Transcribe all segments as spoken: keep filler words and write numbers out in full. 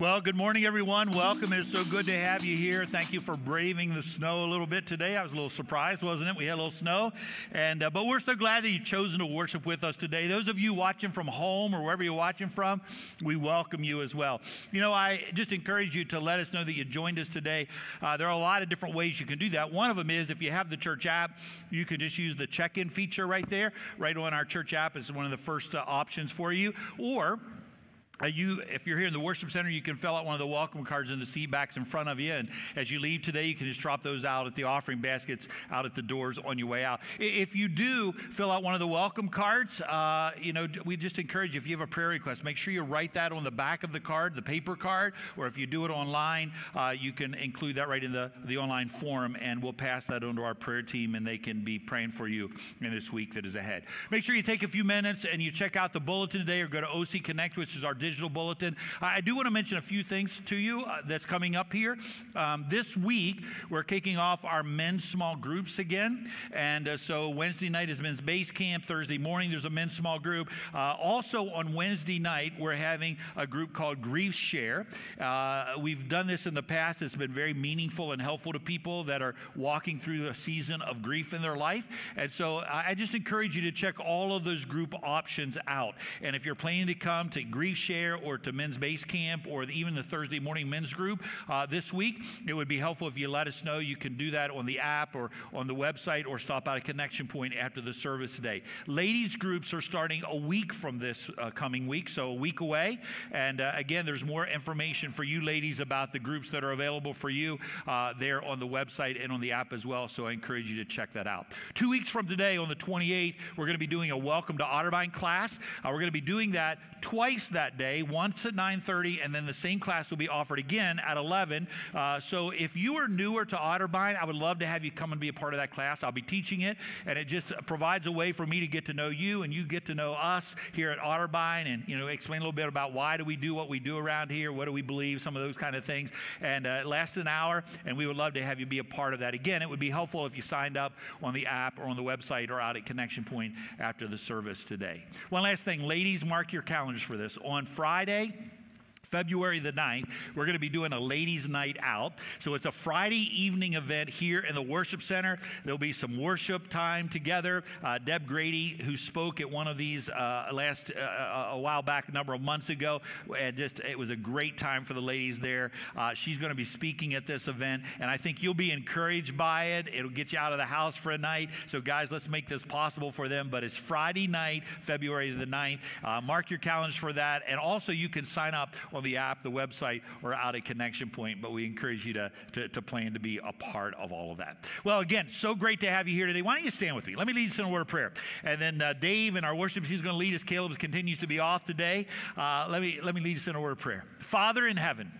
Well, good morning, everyone. Welcome. It's so good to have you here. Thank you for braving the snow a little bit today. I was a little surprised, wasn't it? We had a little snow, and uh, but we're so glad that you've chosen to worship with us today. Those of you watching from home or wherever you're watching from, we welcome you as well. You know, I just encourage you to let us know that you joined us today. Uh, there are a lot of different ways you can do that. One of them is if you have the church app, you can just use the check-in feature right there. Right on our church app is one of the first uh, options for you. Or Uh, you, if you're here in the worship center, you can fill out one of the welcome cards in the seat backs in front of you. And as you leave today, you can just drop those out at the offering baskets out at the doors on your way out. If you do fill out one of the welcome cards, uh, you know, we just encourage you, if you have a prayer request, make sure you write that on the back of the card, the paper card, or if you do it online, uh, you can include that right in the, the online form, and we'll pass that on to our prayer team, and they can be praying for you in this week that is ahead. Make sure you take a few minutes and you check out the bulletin today, or go to O C Connect, which is our digital digital bulletin. I do want to mention a few things to you uh, that's coming up here. Um, this week, we're kicking off our men's small groups again. And uh, so Wednesday night is men's base camp. Thursday morning, there's a men's small group. Uh, also on Wednesday night, we're having a group called Grief Share. Uh, we've done this in the past. It's been very meaningful and helpful to people that are walking through a season of grief in their life. And so I just encourage you to check all of those group options out. And if you're planning to come to Grief Share or to men's base camp or even the Thursday morning men's group uh, this week, it would be helpful if you let us know. You can do that on the app or on the website, or stop out at Connection Point after the service today. Ladies groups are starting a week from this uh, coming week, so a week away. And uh, again, there's more information for you ladies about the groups that are available for you uh, there on the website and on the app as well, so I encourage you to check that out. Two weeks from today, on the twenty-eighth, we're going to be doing a Welcome to Otterbein class. Uh, we're going to be doing that twice that day, once at nine thirty, and then the same class will be offered again at eleven. Uh, so if you are newer to Otterbein, I would love to have you come and be a part of that class. I'll be teaching it, and it just provides a way for me to get to know you, and you get to know us here at Otterbein, and you know, explain a little bit about why do we do what we do around here, what do we believe, some of those kind of things. And uh, it lasts an hour, and we would love to have you be a part of that. Again, it would be helpful if you signed up on the app or on the website or out at Connection Point after the service today. One last thing, ladies, mark your calendars for this. On Friday, February the ninth, we're going to be doing a ladies' night out. So it's a Friday evening event here in the worship center. There'll be some worship time together. Uh, Deb Grady, who spoke at one of these uh, last uh, a while back, a number of months ago, and just it was a great time for the ladies there. Uh, she's going to be speaking at this event, and I think you'll be encouraged by it. It'll get you out of the house for a night. So guys, let's make this possible for them. But it's Friday night, February the ninth. Uh, mark your calendars for that, and also you can sign up on the app, the website, or out at Connection Point, but we encourage you to, to, to plan to be a part of all of that. Well, again, so great to have you here today. Why don't you stand with me? Let me lead us in a word of prayer. And then uh, Dave and our worship team is going to lead us. Caleb continues to be off today. Uh, let me, let me lead us in a word of prayer. Father in heaven,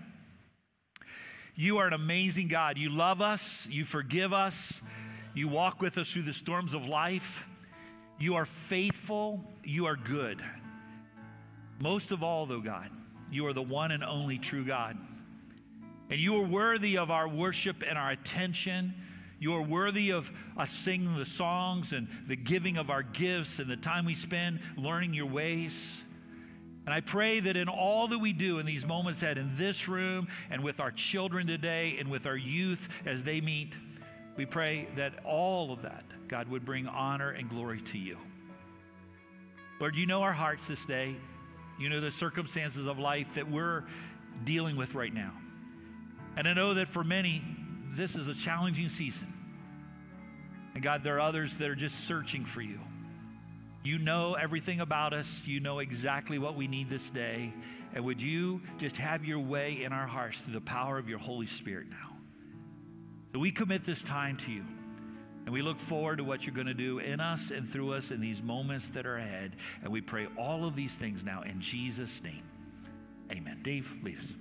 you are an amazing God. You love us. You forgive us. You walk with us through the storms of life. You are faithful. You are good. Most of all, though, God, you are the one and only true God. And you are worthy of our worship and our attention. You are worthy of us singing the songs and the giving of our gifts and the time we spend learning your ways. And I pray that in all that we do in these moments, that in this room and with our children today and with our youth as they meet, we pray that all of that, God, would bring honor and glory to you. Lord, you know our hearts this day. You know the circumstances of life that we're dealing with right now. And I know that for many, this is a challenging season. And God, there are others that are just searching for you. You know everything about us. You know exactly what we need this day. And would you just have your way in our hearts through the power of your Holy Spirit now? So we commit this time to you. And we look forward to what you're going to do in us and through us in these moments that are ahead. And we pray all of these things now in Jesus' name. Amen. Dave, lead us.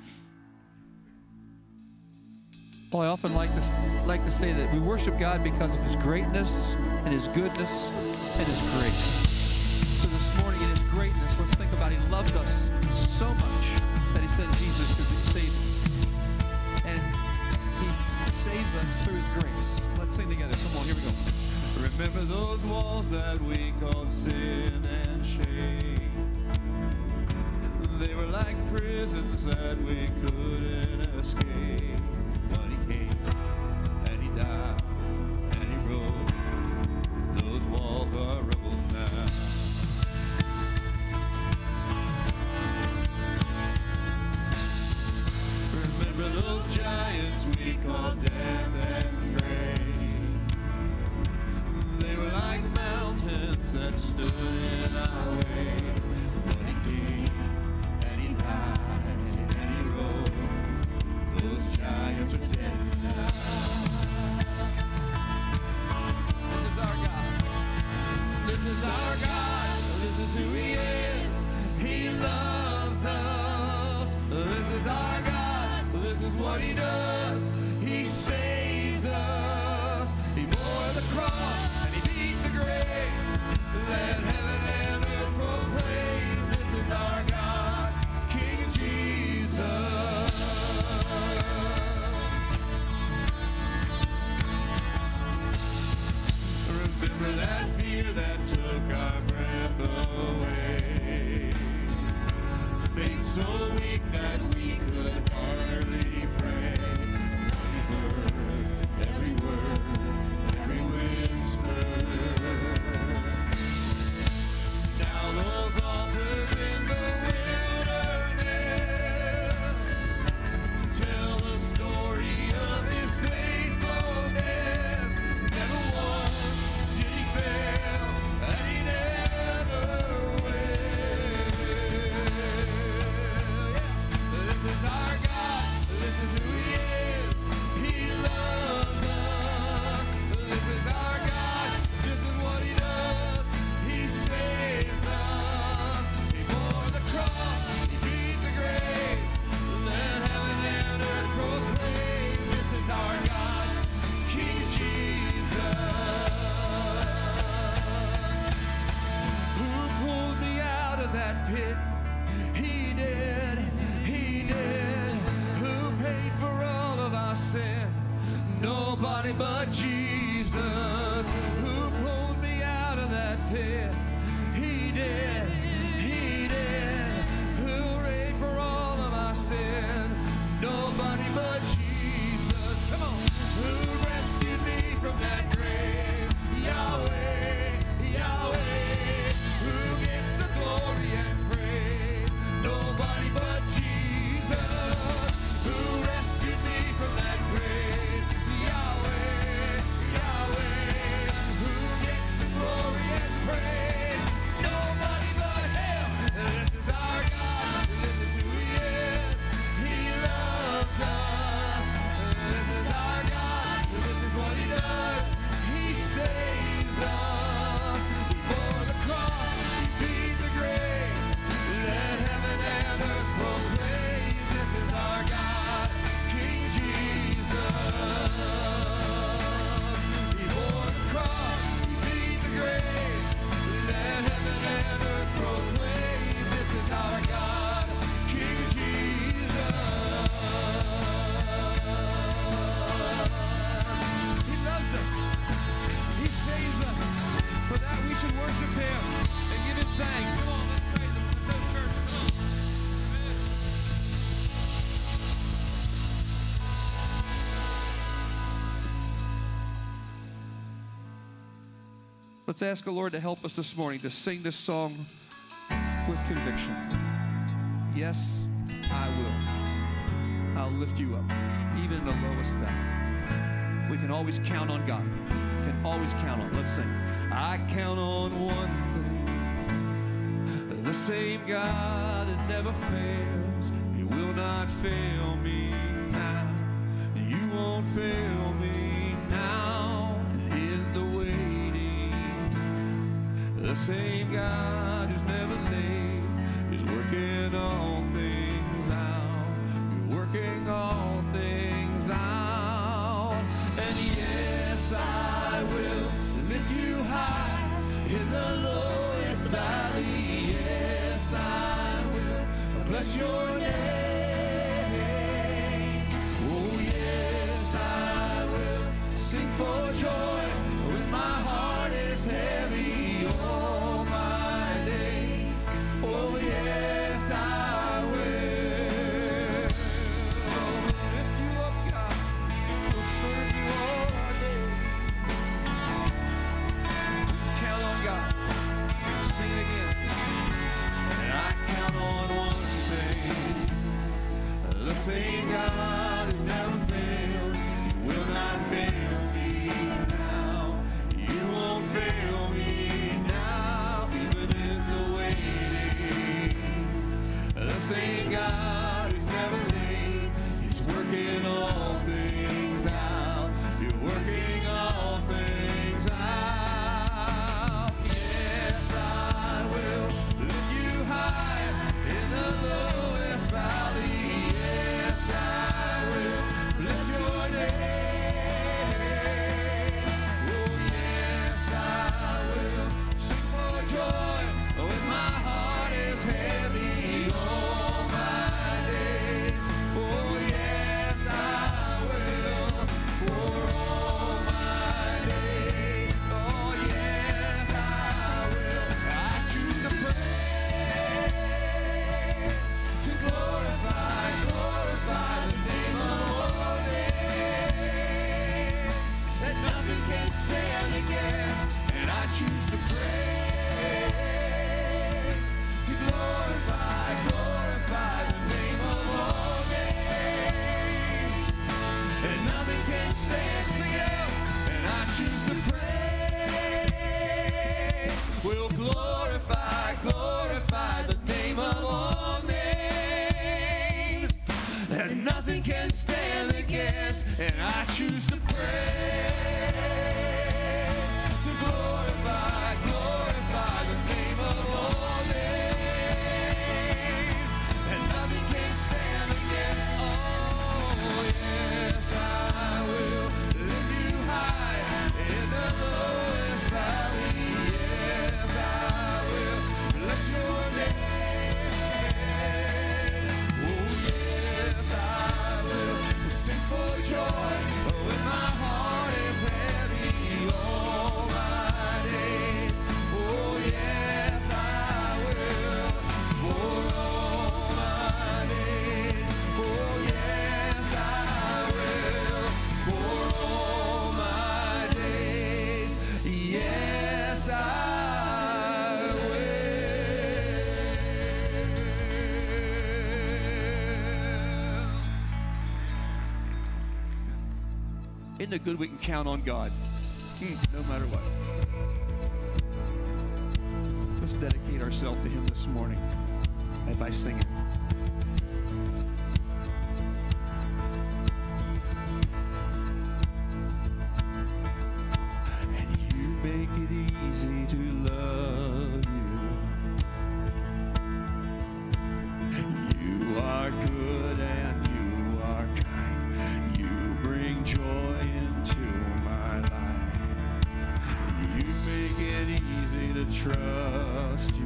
Well, I often like to, like to say that we worship God because of his greatness and his goodness and his grace. So this morning in his greatness, let's think about he loved us so much that he sent Jesus to save us. And he saved us through his grace. Let's sing together. Come on, here we go. Remember those walls that we called sin and shame. They were like prisons that we couldn't escape. But he came, and he died, and he rose. Those walls are rubble now. Remember those giants we called death and grave? They were like mountains that stood in our way. But he came, and he died, and he rose. Those giants are dead now. This is our God. This is our God. This is who he is. He loves us. This is our God. This is what he does. He saves us. He bore the cross and he beat the grave. Let heaven and earth proclaim. This is our God, King Jesus. Remember that fear that took our breath away. Faith so weak that we could hardly pray. We heard every word, every whisper. Now those altars in the wilderness tell the story of his faithfulness. Never once did he fail, and he never will. This is our God, this is who he is. He loves us. This is our God, this is what he does. He saves us. He bore the cross, he beat the grave. Let heaven and earth proclaim. This is our God, King Jesus. Who pulled me out of that pit? He did, he did. Who paid for all of our sin? Nobody but Jesus. Who pulled me out of that pit? He did, he did. Who paid for all of our sin? Nobody but Jesus. Come on. Who rescued me from that grave? Yahweh, Yahweh. Who gets the glory and praise? Nobody but Jesus. Who rescued me from that grave? Yahweh, Yahweh. Who gets the glory and praise? Nobody but him. This is our God. This is who he is. He loves us. This is our God. This is what he does. He saves us. He bore the cross. He beat the grave. Let heaven and earth proclaim. This is our God, King Jesus. He bore the cross. He beat the grave. Let heaven and earth proclaim. This is our God, King Jesus. He loves us. He saves us. For that we should worship him and give him thanks. Come on, let's praise him. Let's go, church. Come on. Amen. Let's ask the Lord to help us this morning to sing this song with conviction. Yes, I will. I'll lift you up, even in the lowest valley. We can always count on God. We can always count on. Let's sing. I count on one thing. The same God that never fails. He will not fail me now. You won't fail me now. In the waiting, the same God who's never late is working all things out. You're working all things out. And yes, I will lift you high in the lowest valley. Yes, I will bless your name. Oh, yes, I will sing for joy when my heart is heavy all my days. Oh, yes, I will. Isn't it good we can count on God? Mm, no matter what. Let's dedicate ourselves to Him this morning and by singing. And you make it easy to love you. You are good and you are kind. You bring joy into my life. You make it easy to trust you.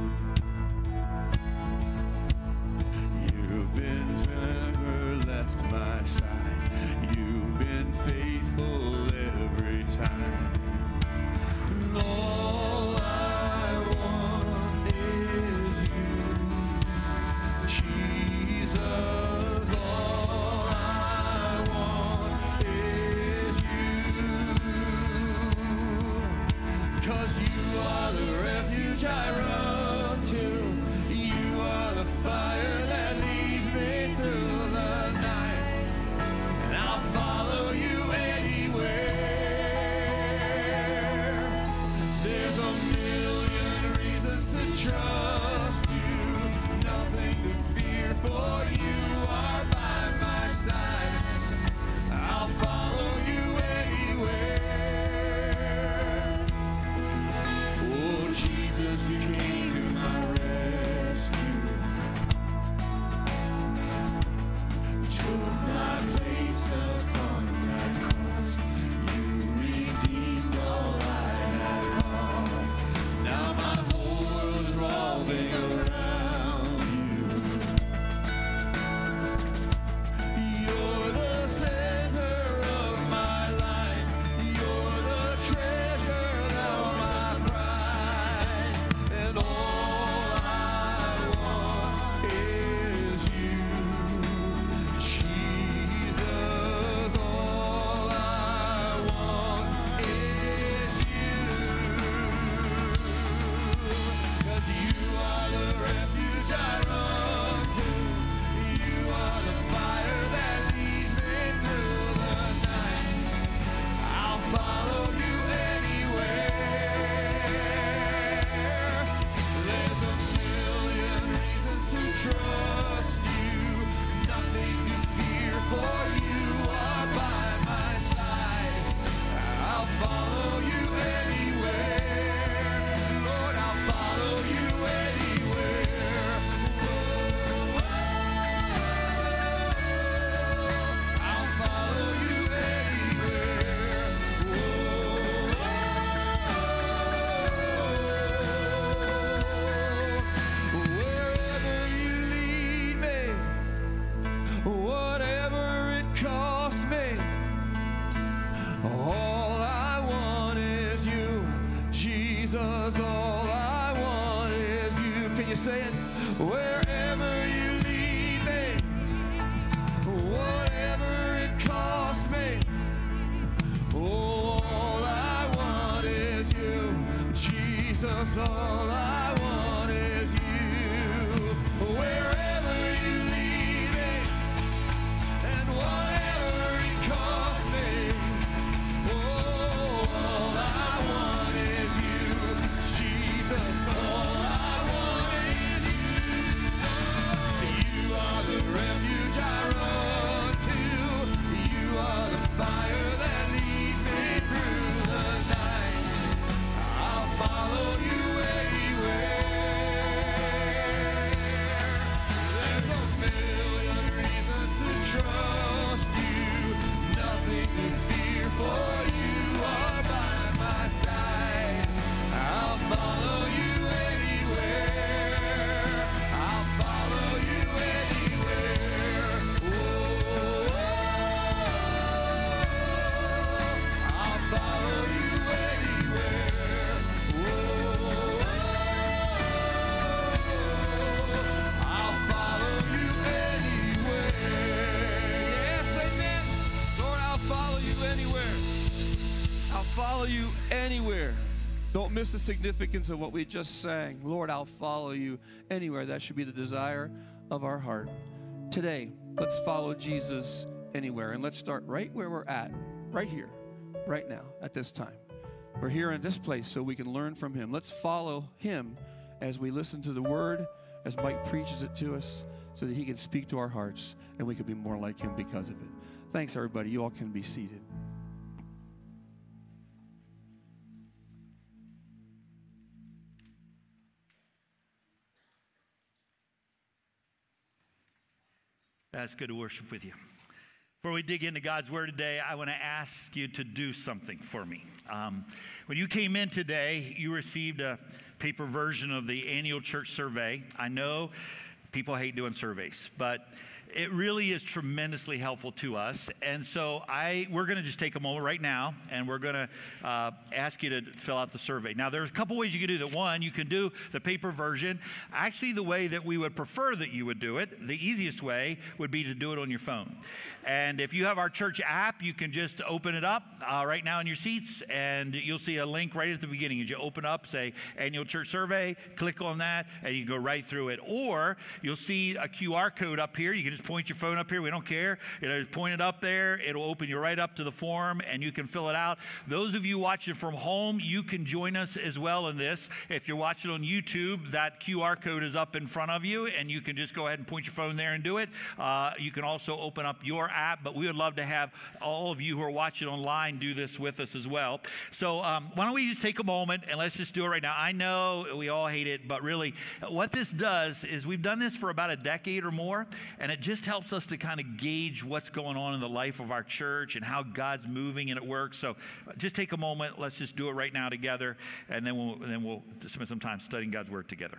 You've been never left my side. You've been faithful every time. And all I want is you, Jesus. All I want is you, 'cause you are the refuge I run to. You are the fire that leads me through the night, and I'll follow you anywhere. There's a million reasons to trust you, nothing to fear, for you are by my side. I'll follow you anywhere. Oh, Jesus, you came to my rescue, took my place upon that cross. You redeemed all I had lost. Now my whole world is revolving around you. You're the center of my life. You're the treasure of my prize. And all I want is you, Jesus. All I want is you, 'cause you are the refuge I run to. You are the fire that leads me through the night. I'll follow you anywhere. There's a million reasons to trust you, nothing to fear, for you are by my side. I'll follow you anywhere. Lord, I'll follow you anywhere. I'll follow you anywhere. Wherever you lead me, whatever it costs me, all I want is you, Jesus. All I want is you. Can you say it? Wherever you lead me, whatever it costs me, all I want is you, Jesus. All I want is you. Wherever you lead me, and whatever it costs me, oh, all I want is you, Jesus. All I want is you. You are the refuge I run to. You are the fire that leads me through the night. I'll follow you anywhere. There's a million reasons to trust you, nothing to fear, for you are by my side. I'll follow you anywhere. I'll follow you anywhere. Oh, I'll follow you anywhere. Oh, I'll follow you anywhere. Yes, amen. Lord, I'll follow you anywhere. I'll follow you anywhere. Don't miss the significance of what we just sang. Lord, I'll follow you anywhere. That should be the desire of our heart. Today, let's follow Jesus anywhere. And let's start right where we're at. right here, right now, at this time. We're here in this place so we can learn from him. Let's follow him as we listen to the word, as Mike preaches it to us, so that he can speak to our hearts and we can be more like him because of it. Thanks, everybody. You all can be seated. That's good to worship with you. Before we dig into God's word today, I want to ask you to do something for me. Um, when you came in today, you received a paper version of the annual church survey. I know people hate doing surveys, but it really is tremendously helpful to us. And so I, we're going to just take a moment right now, and we're going to uh, ask you to fill out the survey. Now, there's a couple ways you can do that. One, you can do the paper version. Actually, the way that we would prefer that you would do it, the easiest way would be to do it on your phone. And if you have our church app, you can just open it up uh, right now in your seats, and you'll see a link right at the beginning. As you open up, say, Annual Church Survey, click on that, and you go right through it. Or you'll see a Q R code up here. You can just point your phone up here. We don't care. It'll point it up there. It'll open you right up to the form, and you can fill it out. Those of you watching from home, you can join us as well in this. If you're watching on YouTube, that Q R code is up in front of you, and you can just go ahead and point your phone there and do it. Uh, you can also open up your app, but we would love to have all of you who are watching online do this with us as well. So um, why don't we just take a moment, and let's just do it right now. I know we all hate it, but really what this does is we've done this for about a decade or more, and it just helps us to kind of gauge what's going on in the life of our church and how God's moving and it works. So just take a moment. Let's just do it right now together, and then we'll, and then we'll spend some time studying God's word together.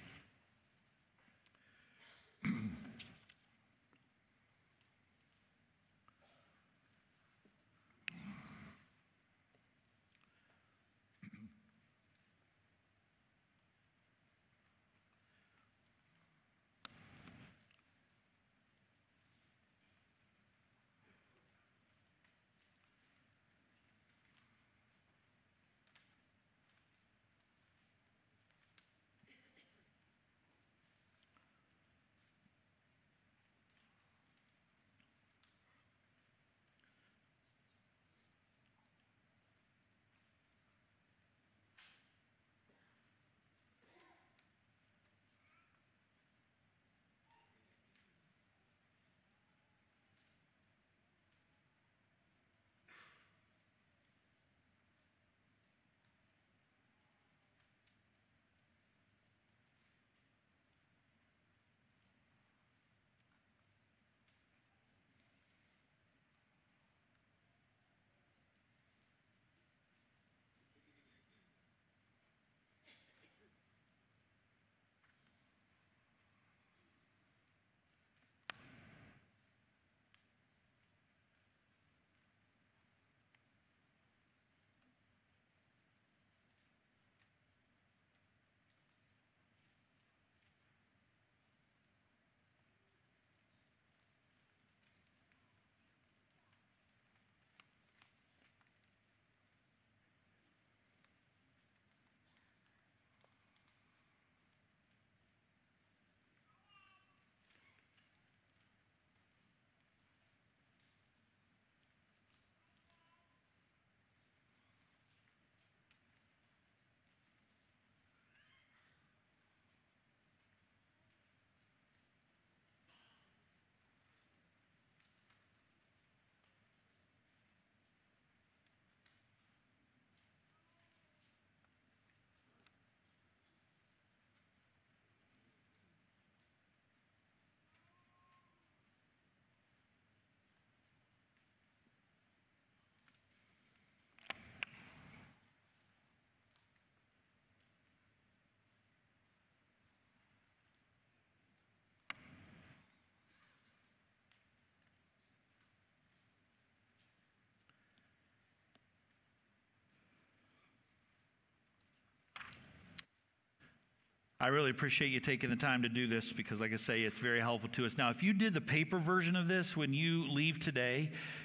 I really appreciate you taking the time to do this because, like I say, it's very helpful to us. Now, if you did the paper version of this, when you leave today,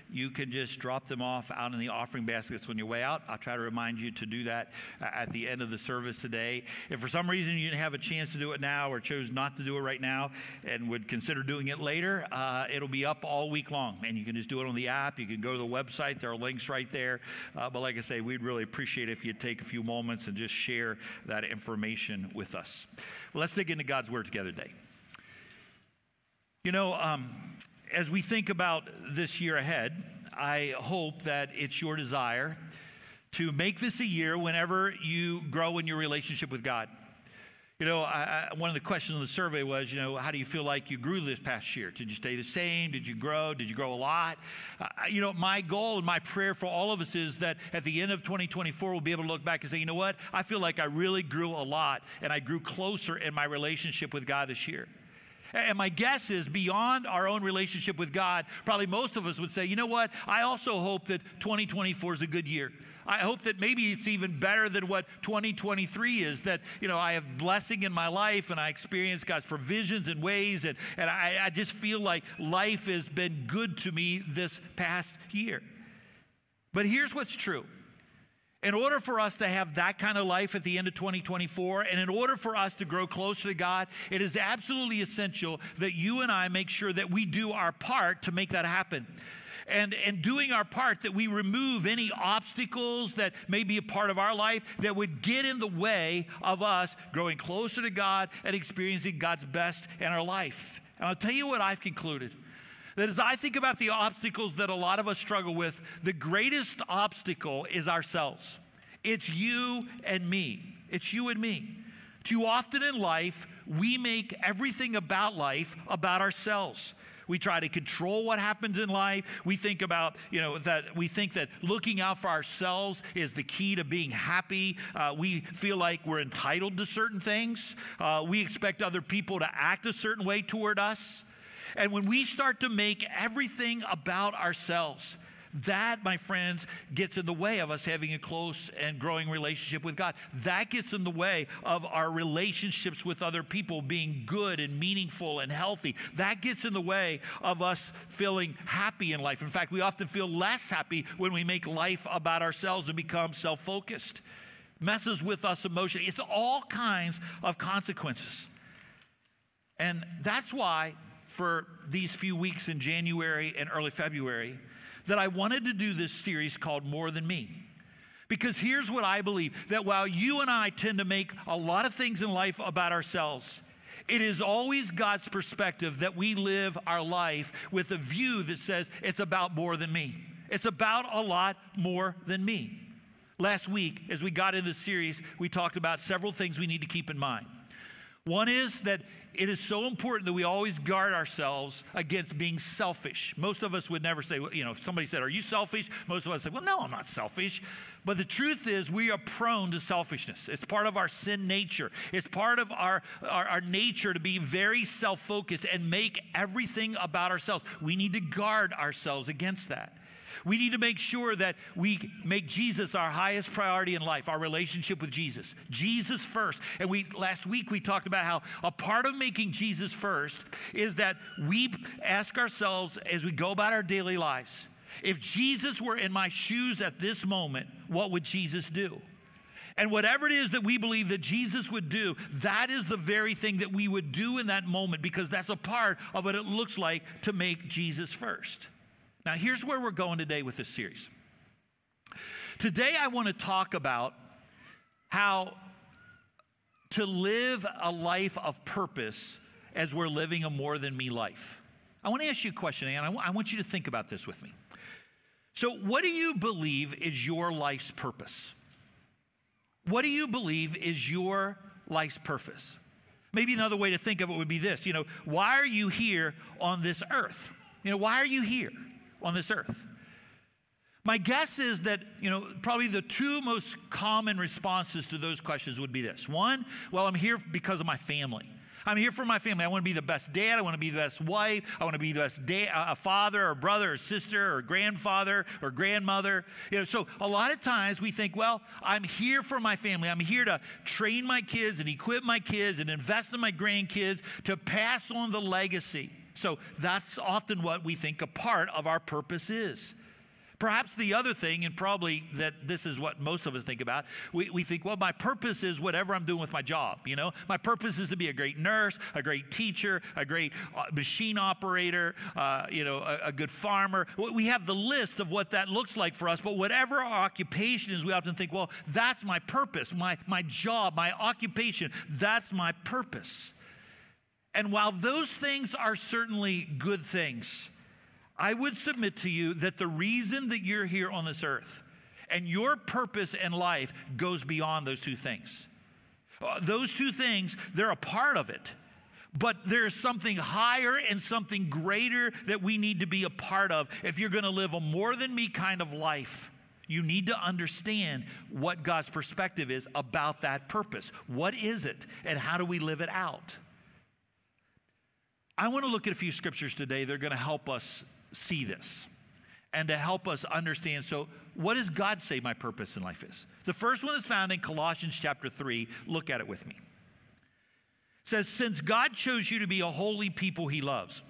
you can just drop them off out in the offering baskets on your way out. I'll try to remind you to do that at the end of the service today. If for some reason you didn't have a chance to do it now or chose not to do it right now and would consider doing it later, uh, it'll be up all week long. And you can just do it on the app. You can go to the website. There are links right there. Uh, but like I say, we'd really appreciate it if you'd take a few moments and just share that information with us. Well, let's dig into God's Word together today. You know, um, as we think about this year ahead, I hope that it's your desire to make this a year whenever you grow in your relationship with God. You know, I, I, one of the questions in the survey was, you know, how do you feel like you grew this past year? Did you stay the same? Did you grow? Did you grow a lot? Uh, you know, my goal and my prayer for all of us is that at the end of twenty twenty-four, we'll be able to look back and say, you know what? I feel like I really grew a lot, and I grew closer in my relationship with God this year. And my guess is beyond our own relationship with God, probably most of us would say, you know what? I also hope that twenty twenty-four is a good year. I hope that maybe it's even better than what twenty twenty-three is, that, you know, I have blessing in my life and I experience God's provisions and ways, and, and I, I just feel like life has been good to me this past year. But here's what's true. In order for us to have that kind of life at the end of twenty twenty-four, and in order for us to grow closer to God, it is absolutely essential that you and I make sure that we do our part to make that happen. And, and doing our part, that we remove any obstacles that may be a part of our life that would get in the way of us growing closer to God and experiencing God's best in our life. And I'll tell you what I've concluded. That as I think about the obstacles that a lot of us struggle with, the greatest obstacle is ourselves. It's you and me. It's you and me. Too often in life, we make everything about life about ourselves. We try to control what happens in life. We think about, you know, that we think that looking out for ourselves is the key to being happy. Uh, we feel like we're entitled to certain things. Uh, we expect other people to act a certain way toward us. And when we start to make everything about ourselves, that, my friends, gets in the way of us having a close and growing relationship with God. That gets in the way of our relationships with other people being good and meaningful and healthy. That gets in the way of us feeling happy in life. In fact, we often feel less happy when we make life about ourselves and become self-focused. Messes with us emotionally. It's all kinds of consequences. And that's why, for these few weeks in January and early February, that I wanted to do this series called More Than Me. Because here's what I believe, that while you and I tend to make a lot of things in life about ourselves, it is always God's perspective that we live our life with a view that says it's about more than me. It's about a lot more than me. Last week, as we got into this series, we talked about several things we need to keep in mind. One is that it is so important that we always guard ourselves against being selfish. Most of us would never say, you know, if somebody said, are you selfish? Most of us say, well, no, I'm not selfish. But the truth is we are prone to selfishness. It's part of our sin nature. It's part of our, our, our nature to be very self-focused and make everything about ourselves. We need to guard ourselves against that. We need to make sure that we make Jesus our highest priority in life, our relationship with Jesus. Jesus first. And we last week we talked about how a part of making Jesus first is that we ask ourselves as we go about our daily lives, if Jesus were in my shoes at this moment, what would Jesus do? And whatever it is that we believe that Jesus would do, that is the very thing that we would do in that moment, because that's a part of what it looks like to make Jesus first. Now, here's where we're going today with this series. Today, I want to talk about how to live a life of purpose as we're living a more than me life. I want to ask you a question, and I, w- I want you to think about this with me. So, what do you believe is your life's purpose? What do you believe is your life's purpose? Maybe another way to think of it would be this. You know, why are you here on this earth? You know, why are you here on this earth? My guess is that, you know, probably the two most common responses to those questions would be this. One, well, I'm here because of my family. I'm here for my family. I want to be the best dad. I want to be the best wife. I want to be the best da- a father or brother or sister or grandfather or grandmother. You know, so a lot of times we think, well, I'm here for my family. I'm here to train my kids and equip my kids and invest in my grandkids to pass on the legacy. So that's often what we think a part of our purpose is. Perhaps the other thing, and probably that this is what most of us think about, we, we think, well, my purpose is whatever I'm doing with my job, you know? My purpose is to be a great nurse, a great teacher, a great uh, machine operator, uh, you know, a, a good farmer. We have the list of what that looks like for us, but whatever our occupation is, we often think, well, that's my purpose, my, my job, my occupation, that's my purpose. And while those things are certainly good things, I would submit to you that the reason that you're here on this earth and your purpose in life goes beyond those two things. Uh, those two things, they're a part of it, but there's something higher and something greater that we need to be a part of. If you're going to live a more than me kind of life, you need to understand what God's perspective is about that purpose. What is it, and how do we live it out? I want to look at a few scriptures today that are going to help us see this and to help us understand. So what does God say my purpose in life is? The first one is found in Colossians chapter three. Look at it with me. It says, since God chose you to be a holy people he loves,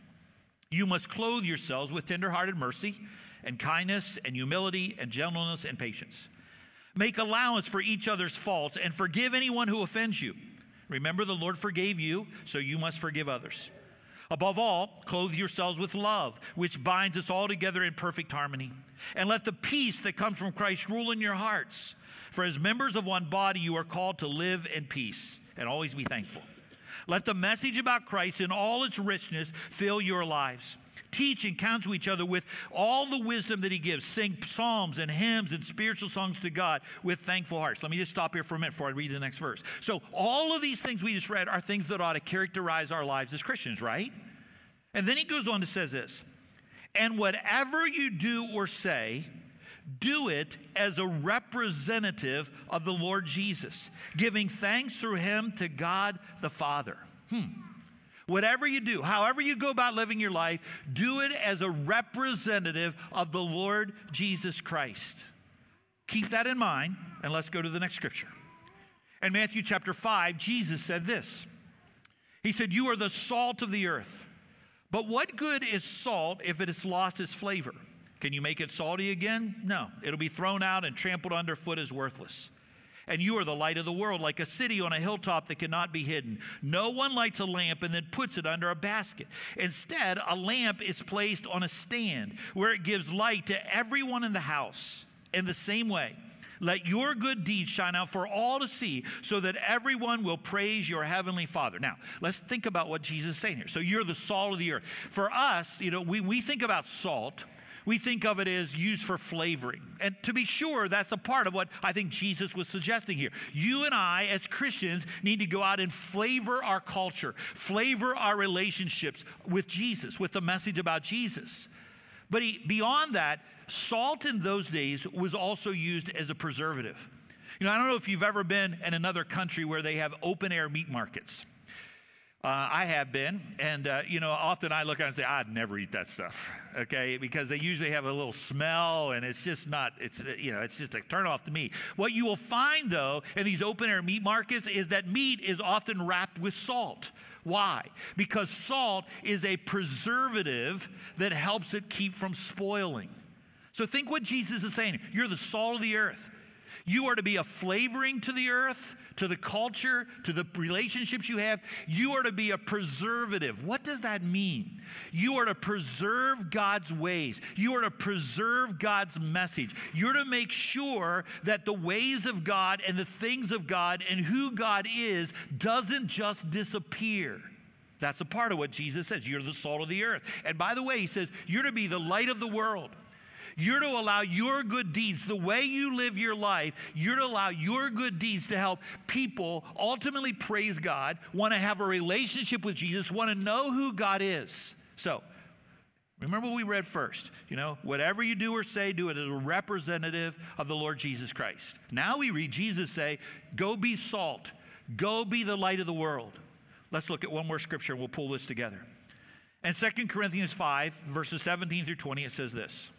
you must clothe yourselves with tenderhearted mercy and kindness and humility and gentleness and patience. Make allowance for each other's faults and forgive anyone who offends you. Remember, the Lord forgave you, so you must forgive others. Above all, clothe yourselves with love, which binds us all together in perfect harmony. And let the peace that comes from Christ rule in your hearts. For as members of one body, you are called to live in peace and always be thankful. Let the message about Christ in all its richness fill your lives. Teach and counsel each other with all the wisdom that he gives. Sing psalms and hymns and spiritual songs to God with thankful hearts. Let me just stop here for a minute before I read the next verse. So all of these things we just read are things that ought to characterize our lives as Christians, right? And then he goes on to say this, and whatever you do or say, do it as a representative of the Lord Jesus, giving thanks through him to God the Father. Hmm. Whatever you do, however you go about living your life, do it as a representative of the Lord Jesus Christ. Keep that in mind, and let's go to the next scripture. In Matthew chapter five, Jesus said this. He said, you are the salt of the earth. But what good is salt if it has lost its flavor? Can you make it salty again? No, it'll be thrown out and trampled underfoot as worthless. And you are the light of the world, like a city on a hilltop that cannot be hidden. No one lights a lamp and then puts it under a basket. Instead, a lamp is placed on a stand where it gives light to everyone in the house. In the same way, let your good deeds shine out for all to see, so that everyone will praise your heavenly Father. Now, let's think about what Jesus is saying here. So you're the salt of the earth. For us, you know, we, we think about salt. We think of it as used for flavoring. And to be sure, that's a part of what I think Jesus was suggesting here. You and I, as Christians, need to go out and flavor our culture, flavor our relationships with Jesus, with the message about Jesus. But he, beyond that, salt in those days was also used as a preservative. You know, I don't know if you've ever been in another country where they have open-air meat markets. Uh, I have been, and, uh, you know, often I look at it and say, I'd never eat that stuff, okay, because they usually have a little smell, and it's just not, it's, you know, it's just a turn-off to me. What you will find, though, in these open-air meat markets is that meat is often wrapped with salt. Why? Because salt is a preservative that helps it keep from spoiling. So think what Jesus is saying. You're the salt of the earth. You are to be a flavoring to the earth, to the culture, to the relationships you have. You are to be a preservative. What does that mean? You are to preserve God's ways. You are to preserve God's message. You're to make sure that the ways of God and the things of God and who God is doesn't just disappear. That's a part of what Jesus says. You're the salt of the earth. And by the way, he says, you're to be the light of the world. You're to allow your good deeds, the way you live your life, you're to allow your good deeds to help people ultimately praise God, want to have a relationship with Jesus, want to know who God is. So, remember what we read first. You know, whatever you do or say, do it as a representative of the Lord Jesus Christ. Now we read Jesus say, go be salt. Go be the light of the world. Let's look at one more scripture and we'll pull this together. In Second Corinthians five, verses seventeen through twenty, it says this.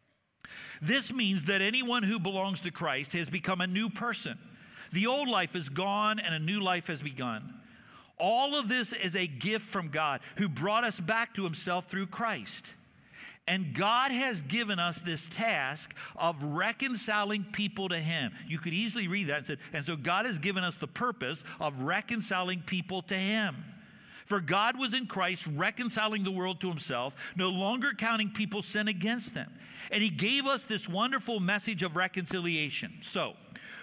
This means that anyone who belongs to Christ has become a new person. The old life is gone and a new life has begun. All of this is a gift from God who brought us back to himself through Christ. And God has given us this task of reconciling people to him. You could easily read that and say, and so God has given us the purpose of reconciling people to him. For God was in Christ reconciling the world to himself, no longer counting people's sin against them. And he gave us this wonderful message of reconciliation. So,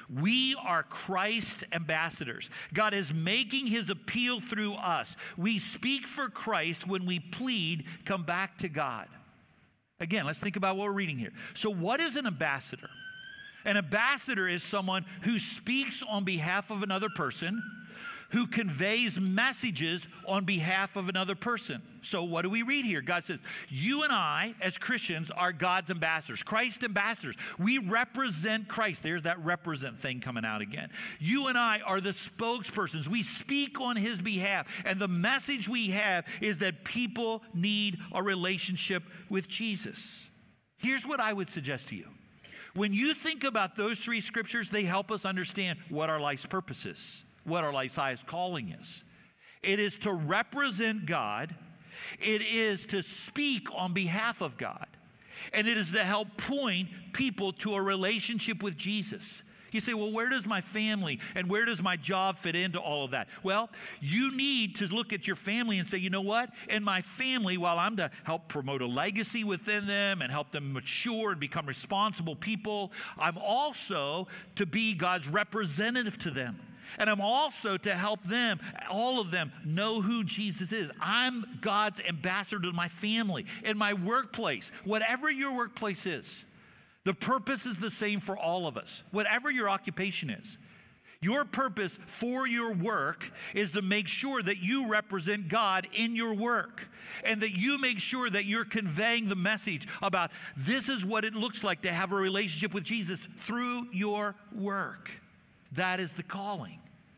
we are Christ's ambassadors. God is making his appeal through us. We speak for Christ when we plead, come back to God. Again, let's think about what we're reading here. So what is an ambassador? An ambassador is someone who speaks on behalf of another person, who conveys messages on behalf of another person. So what do we read here? God says, you and I, as Christians, are God's ambassadors, Christ's ambassadors. We represent Christ. There's that represent thing coming out again. You and I are the spokespersons. We speak on his behalf. And the message we have is that people need a relationship with Jesus. Here's what I would suggest to you. When you think about those three scriptures, they help us understand what our life's purpose is, what our life's highest calling is. It is to represent God. It is to speak on behalf of God. And it is to help point people to a relationship with Jesus. You say, well, where does my family and where does my job fit into all of that? Well, you need to look at your family and say, you know what? In my family, while I'm to help promote a legacy within them and help them mature and become responsible people, I'm also to be God's representative to them. And I'm also to help them, all of them, know who Jesus is. I'm God's ambassador to my family, in my workplace, whatever your workplace is. The purpose is the same for all of us, whatever your occupation is. Your purpose for your work is to make sure that you represent God in your work and that you make sure that you're conveying the message about this is what it looks like to have a relationship with Jesus through your work. That is the calling.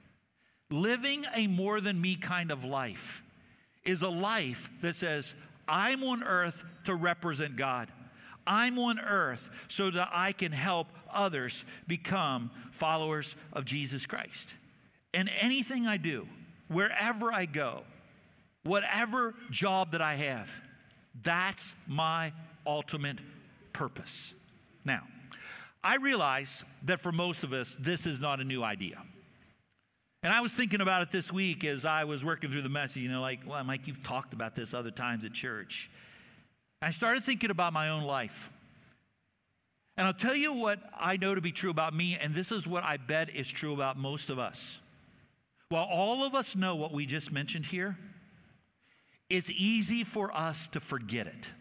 Living a more than me kind of life is a life that says, I'm on earth to represent God. I'm on earth so that I can help others become followers of Jesus Christ. And anything I do, wherever I go, whatever job that I have, that's my ultimate purpose. Now, I realize that for most of us, this is not a new idea. And I was thinking about it this week as I was working through the message, you know, like, well, Mike, you've talked about this other times at church. I started thinking about my own life. And I'll tell you what I know to be true about me, and this is what I bet is true about most of us. While all of us know what we just mentioned here, it's easy for us to forget it.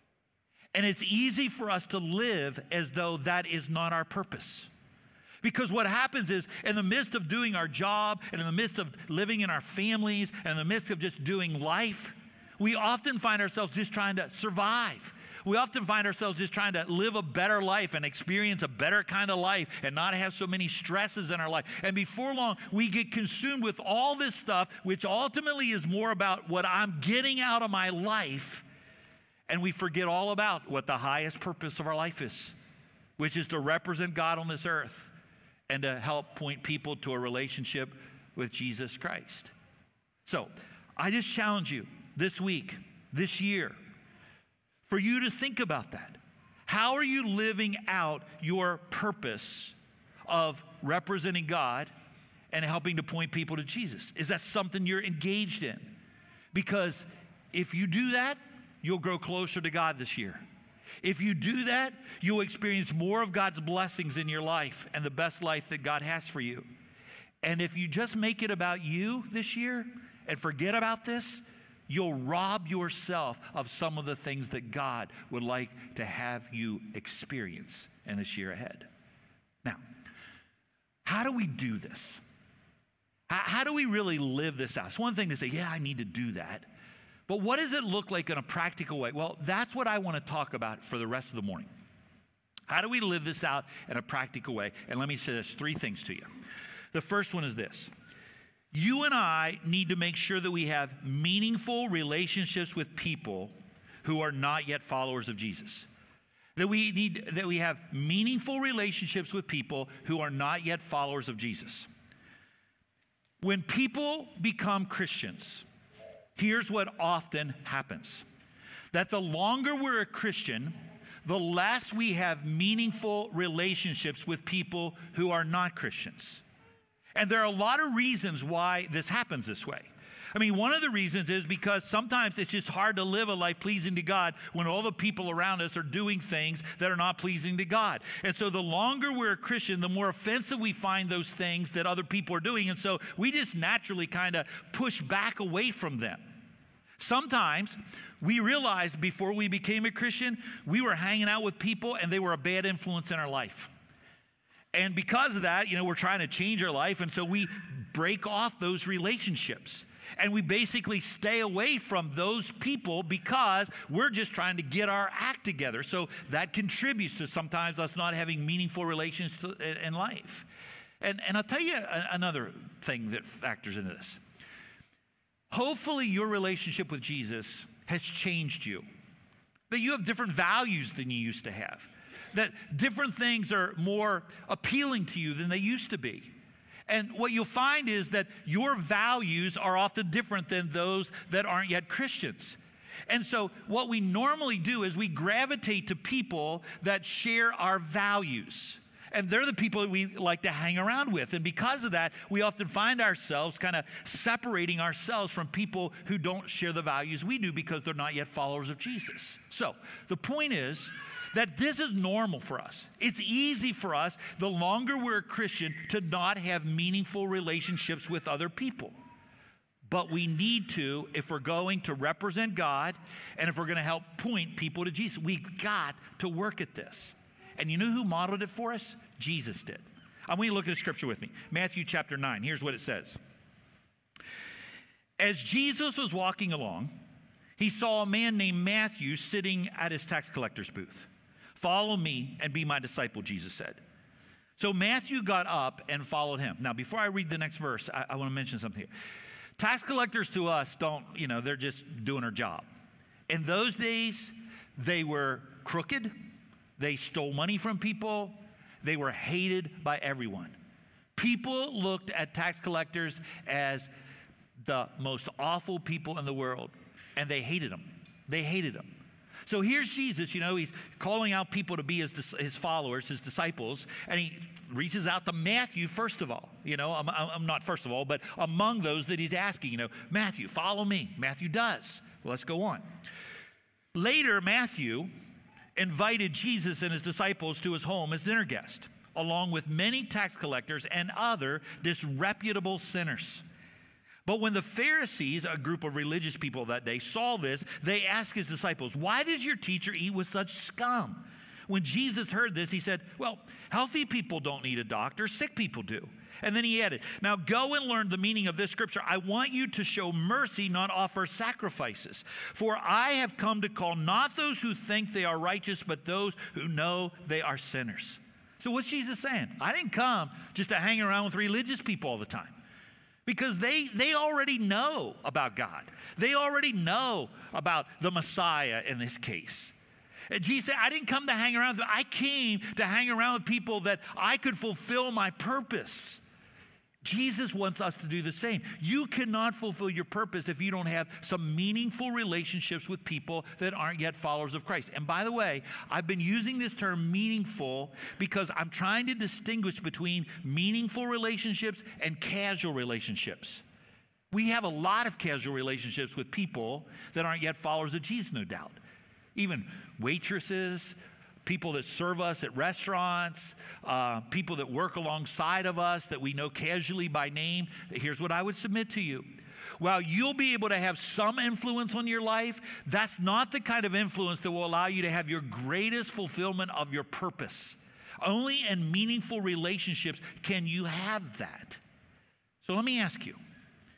And it's easy for us to live as though that is not our purpose. Because what happens is, in the midst of doing our job, and in the midst of living in our families, and in the midst of just doing life, we often find ourselves just trying to survive. We often find ourselves just trying to live a better life and experience a better kind of life and not have so many stresses in our life. And before long, we get consumed with all this stuff, which ultimately is more about what I'm getting out of my life. And we forget all about what the highest purpose of our life is, which is to represent God on this earth and to help point people to a relationship with Jesus Christ. So I just challenge you this week, this year, for you to think about that. How are you living out your purpose of representing God and helping to point people to Jesus? Is that something you're engaged in? Because if you do that, you'll grow closer to God this year. If you do that, you'll experience more of God's blessings in your life and the best life that God has for you. And if you just make it about you this year and forget about this, you'll rob yourself of some of the things that God would like to have you experience in this year ahead. Now, how do we do this? How, how do we really live this out? It's one thing to say, yeah, I need to do that. But what does it look like in a practical way? Well, that's what I want to talk about for the rest of the morning. How do we live this out in a practical way? And let me suggest three things to you. The first one is this. You and I need to make sure that we have meaningful relationships with people who are not yet followers of Jesus. That we need, that we have meaningful relationships with people who are not yet followers of Jesus. When people become Christians, here's what often happens. That the longer we're a Christian, the less we have meaningful relationships with people who are not Christians. And there are a lot of reasons why this happens this way. I mean, one of the reasons is because sometimes it's just hard to live a life pleasing to God when all the people around us are doing things that are not pleasing to God. And so the longer we're a Christian, the more offensive we find those things that other people are doing. And so we just naturally kind of push back away from them. Sometimes we realized before we became a Christian, we were hanging out with people and they were a bad influence in our life. And because of that, you know, we're trying to change our life. And so we break off those relationships. And we basically stay away from those people because we're just trying to get our act together. So that contributes to sometimes us not having meaningful relations in life. And, and I'll tell you another thing that factors into this. Hopefully your relationship with Jesus has changed you. That you have different values than you used to have. That different things are more appealing to you than they used to be. And what you'll find is that your values are often different than those that aren't yet Christians. And so what we normally do is we gravitate to people that share our values. And they're the people that we like to hang around with. And because of that, we often find ourselves kind of separating ourselves from people who don't share the values we do because they're not yet followers of Jesus. So the point is that this is normal for us. It's easy for us, the longer we're a Christian, to not have meaningful relationships with other people. But we need to, if we're going to represent God and if we're going to help point people to Jesus. We've got to work at this. And you know who modeled it for us? Jesus did. I want you to look at the scripture with me. Matthew chapter nine. Here's what it says. As Jesus was walking along, he saw a man named Matthew sitting at his tax collector's booth. Follow me and be my disciple, Jesus said. So Matthew got up and followed him. Now, before I read the next verse, I, I want to mention something here. Tax collectors to us don't, you know, they're just doing their job. In those days, they were crooked. They stole money from people. They were hated by everyone. People looked at tax collectors as the most awful people in the world, and they hated them. They hated them. So here's Jesus, you know, he's calling out people to be his, his followers, his disciples, and he reaches out to Matthew first of all. You know, I'm, I'm not first of all, but among those that he's asking, you know, Matthew, follow me. Matthew does. Well, let's go on. Later, Matthew invited Jesus and his disciples to his home as dinner guest, along with many tax collectors and other disreputable sinners. But when the Pharisees, a group of religious people that day, saw this, they asked his disciples, why does your teacher eat with such scum? When Jesus heard this, he said, well, healthy people don't need a doctor, sick people do. And then he added, now go and learn the meaning of this scripture. I want you to show mercy, not offer sacrifices. For I have come to call not those who think they are righteous, but those who know they are sinners. So what's Jesus saying? I didn't come just to hang around with religious people all the time. Because they, they already know about God. They already know about the Messiah in this case. And Jesus said, I didn't come to hang around with them. I came to hang around with people that I could fulfill my purpose. Jesus wants us to do the same. You cannot fulfill your purpose if you don't have some meaningful relationships with people that aren't yet followers of Christ. And by the way, I've been using this term meaningful because I'm trying to distinguish between meaningful relationships and casual relationships. We have a lot of casual relationships with people that aren't yet followers of Jesus, no doubt. Even waitresses, people that serve us at restaurants, uh, people that work alongside of us that we know casually by name. Here's what I would submit to you. While you'll be able to have some influence on your life, that's not the kind of influence that will allow you to have your greatest fulfillment of your purpose. Only in meaningful relationships can you have that. So let me ask you,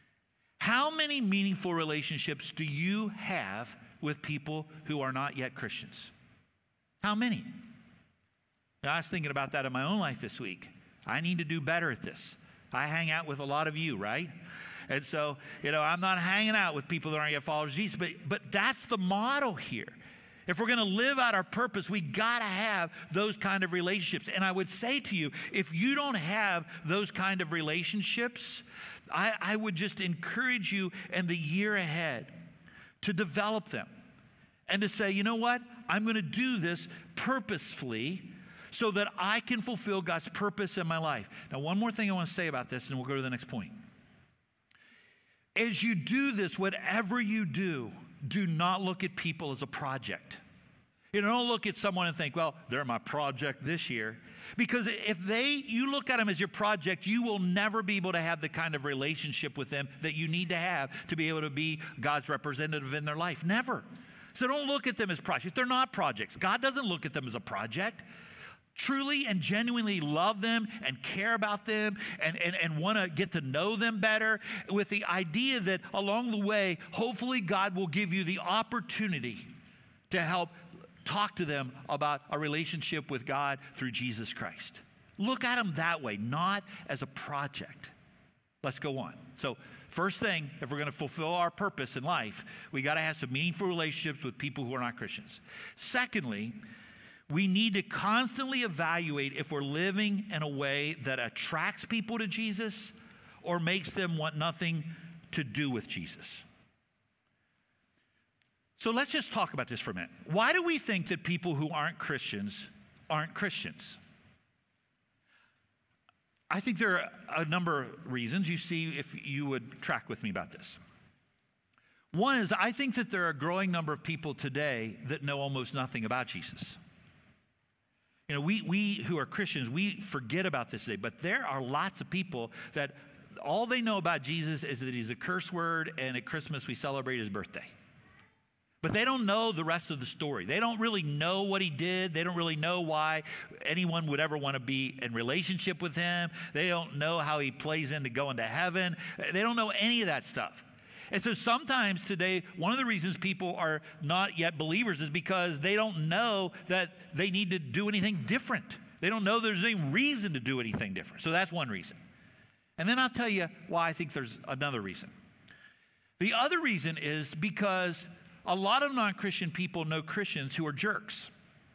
how many meaningful relationships do you have with people who are not yet Christians? How many? Now, I was thinking about that in my own life this week. I need to do better at this. I hang out with a lot of you, right? And so, you know, I'm not hanging out with people that aren't yet followers of Jesus, but, but that's the model here. If we're going to live out our purpose, we got to have those kind of relationships. And I would say to you, if you don't have those kind of relationships, I, I would just encourage you in the year ahead to develop them and to say, you know what? I'm going to do this purposefully so that I can fulfill God's purpose in my life. Now, one more thing I want to say about this, and we'll go to the next point. As you do this, whatever you do, do not look at people as a project. You know, don't look at someone and think, well, they're my project this year. Because if they, you look at them as your project, you will never be able to have the kind of relationship with them that you need to have to be able to be God's representative in their life. Never. So don't look at them as projects. They're not projects. God doesn't look at them as a project. Truly and genuinely love them and care about them and, and, and want to get to know them better with the idea that along the way, hopefully God will give you the opportunity to help talk to them about a relationship with God through Jesus Christ. Look at them that way, not as a project. Let's go on. So first thing, if we're going to fulfill our purpose in life, we got to have some meaningful relationships with people who are not Christians. Secondly, we need to constantly evaluate if we're living in a way that attracts people to Jesus or makes them want nothing to do with Jesus. So let's just talk about this for a minute. Why do we think that people who aren't Christians aren't Christians? I think there are a number of reasons. You see if you would track with me about this. One is I think that there are a growing number of people today that know almost nothing about Jesus. You know, we, we who are Christians, we forget about this today, but there are lots of people that all they know about Jesus is that he's a curse word, and at Christmas we celebrate his birthday. But they don't know the rest of the story. They don't really know what he did. They don't really know why anyone would ever want to be in relationship with him. They don't know how he plays into going to heaven. They don't know any of that stuff. And so sometimes today, one of the reasons people are not yet believers is because they don't know that they need to do anything different. They don't know there's any reason to do anything different. So that's one reason. And then I'll tell you why I think there's another reason. The other reason is because a lot of non-Christian people know Christians who are jerks.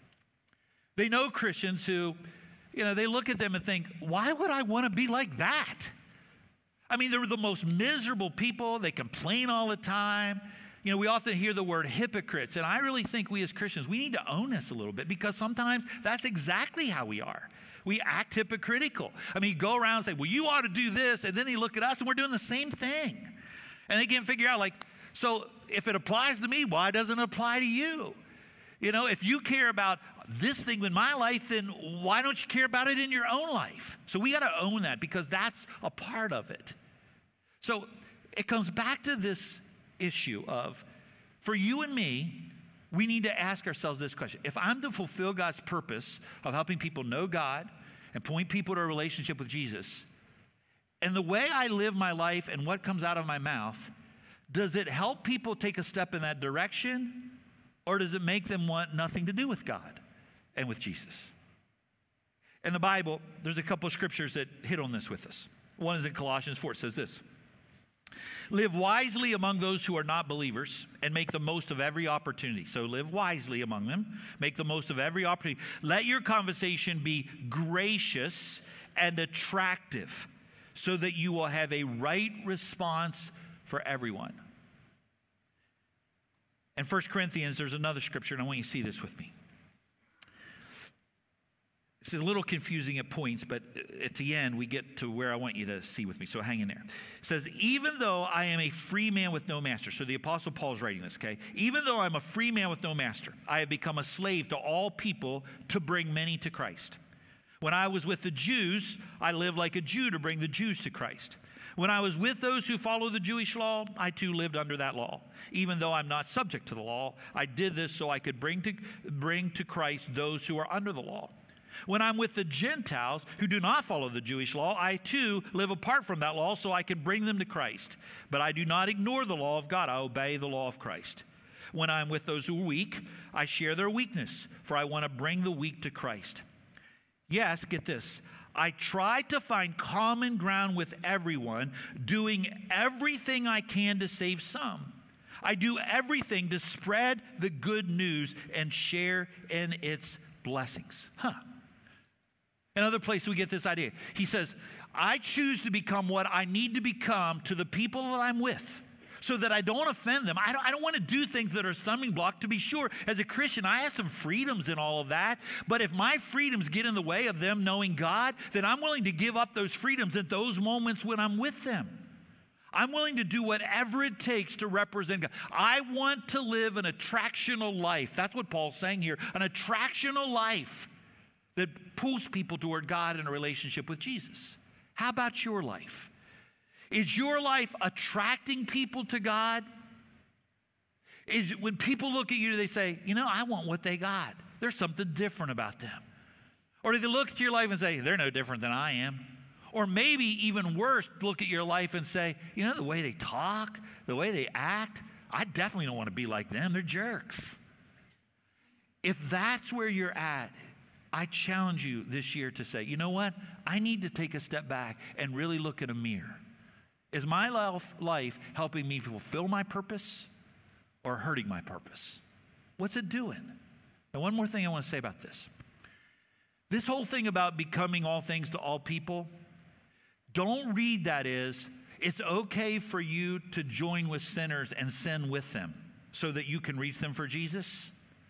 They know Christians who, you know, they look at them and think, why would I want to be like that? I mean, they're the most miserable people. They complain all the time. You know, we often hear the word hypocrites, and I really think we as Christians, we need to own this a little bit because sometimes that's exactly how we are. We act hypocritical. I mean, you go around and say, well, you ought to do this, and then they look at us, and we're doing the same thing. And they can't figure out, like, so if it applies to me, why doesn't it apply to you? You know, if you care about this thing in my life, then why don't you care about it in your own life? So we got to own that because that's a part of it. So it comes back to this issue of, for you and me, we need to ask ourselves this question. If I'm to fulfill God's purpose of helping people know God and point people to a relationship with Jesus, and the way I live my life and what comes out of my mouth, does it help people take a step in that direction, or does it make them want nothing to do with God and with Jesus? In the Bible, there's a couple of scriptures that hit on this with us. One is in Colossians four. It says this: live wisely among those who are not believers and make the most of every opportunity. So live wisely among them. Make the most of every opportunity. Let your conversation be gracious and attractive so that you will have a right response for everyone. In First Corinthians, there's another scripture, and I want you to see this with me. It's a little confusing at points, but at the end, we get to where I want you to see with me, so hang in there. It says, even though I am a free man with no master. So the Apostle Paul is writing this, okay? Even though I'm a free man with no master, I have become a slave to all people to bring many to Christ. When I was with the Jews, I lived like a Jew to bring the Jews to Christ. When I was with those who follow the Jewish law, I too lived under that law. Even though I'm not subject to the law, I did this so I could bring to, bring to Christ those who are under the law. When I'm with the Gentiles who do not follow the Jewish law, I too live apart from that law so I can bring them to Christ. But I do not ignore the law of God. I obey the law of Christ. When I'm with those who are weak, I share their weakness, for I want to bring the weak to Christ. Yes, get this. I try to find common ground with everyone, doing everything I can to save some. I do everything to spread the good news and share in its blessings. Huh. Another place we get this idea. He says, I choose to become what I need to become to the people that I'm with so that I don't offend them. I don't, I don't want to do things that are a stumbling block. To be sure, as a Christian, I have some freedoms in all of that. But if my freedoms get in the way of them knowing God, then I'm willing to give up those freedoms at those moments when I'm with them. I'm willing to do whatever it takes to represent God. I want to live an attractional life. That's what Paul's saying here, an attractional life that pulls people toward God in a relationship with Jesus. How about your life? Is your life attracting people to God? Is when people look at you, they say, you know, I want what they got. There's something different about them. Or do they look at your life and say, they're no different than I am? Or maybe even worse, look at your life and say, you know, the way they talk, the way they act, I definitely don't want to be like them. They're jerks. If that's where you're at, I challenge you this year to say, you know what? I need to take a step back and really look in a mirror. Is my life helping me fulfill my purpose or hurting my purpose? What's it doing? And one more thing I want to say about this. This whole thing about becoming all things to all people, don't read that as it's okay for you to join with sinners and sin with them so that you can reach them for Jesus.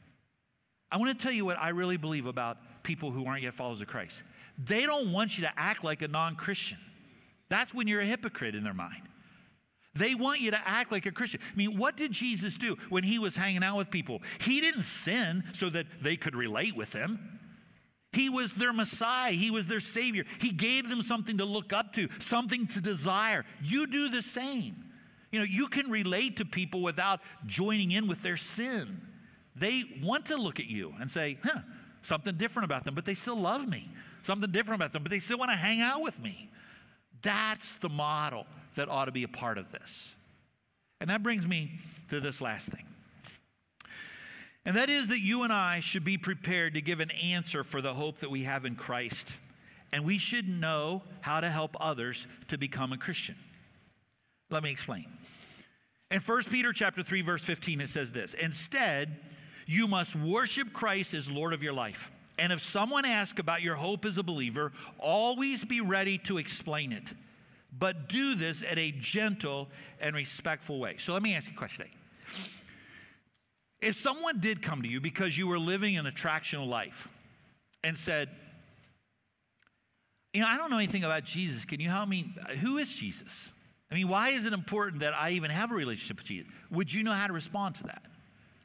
I want to tell you what I really believe about people who aren't yet followers of Christ. They don't want you to act like a non-Christian. That's when you're a hypocrite in their mind. They want you to act like a Christian. I mean, what did Jesus do when he was hanging out with people? He didn't sin so that they could relate with him. He was their Messiah. He was their Savior. He gave them something to look up to, something to desire. You do the same. You know, you can relate to people without joining in with their sin. They want to look at you and say, huh, something different about them, but they still love me. Something different about them, but they still want to hang out with me. That's the model that ought to be a part of this. And that brings me to this last thing. And that is that you and I should be prepared to give an answer for the hope that we have in Christ. And we should know how to help others to become a Christian. Let me explain. In First Peter chapter three, verse fifteen, it says this, instead, you must worship Christ as Lord of your life. And if someone asks about your hope as a believer, always be ready to explain it. But do this in a gentle and respectful way. So let me ask you a question today. If someone did come to you because you were living an attractional life and said, you know, I don't know anything about Jesus. Can you help me? Who is Jesus? I mean, why is it important that I even have a relationship with Jesus? Would you know how to respond to that?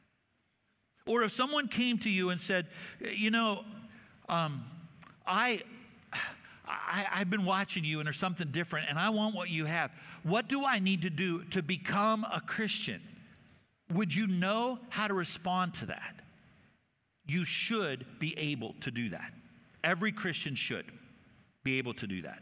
Or if someone came to you and said, you know, um, I, I, I've been watching you and there's something different and I want what you have. What do I need to do to become a Christian? Would you know how to respond to that? You should be able to do that. Every Christian should be able to do that.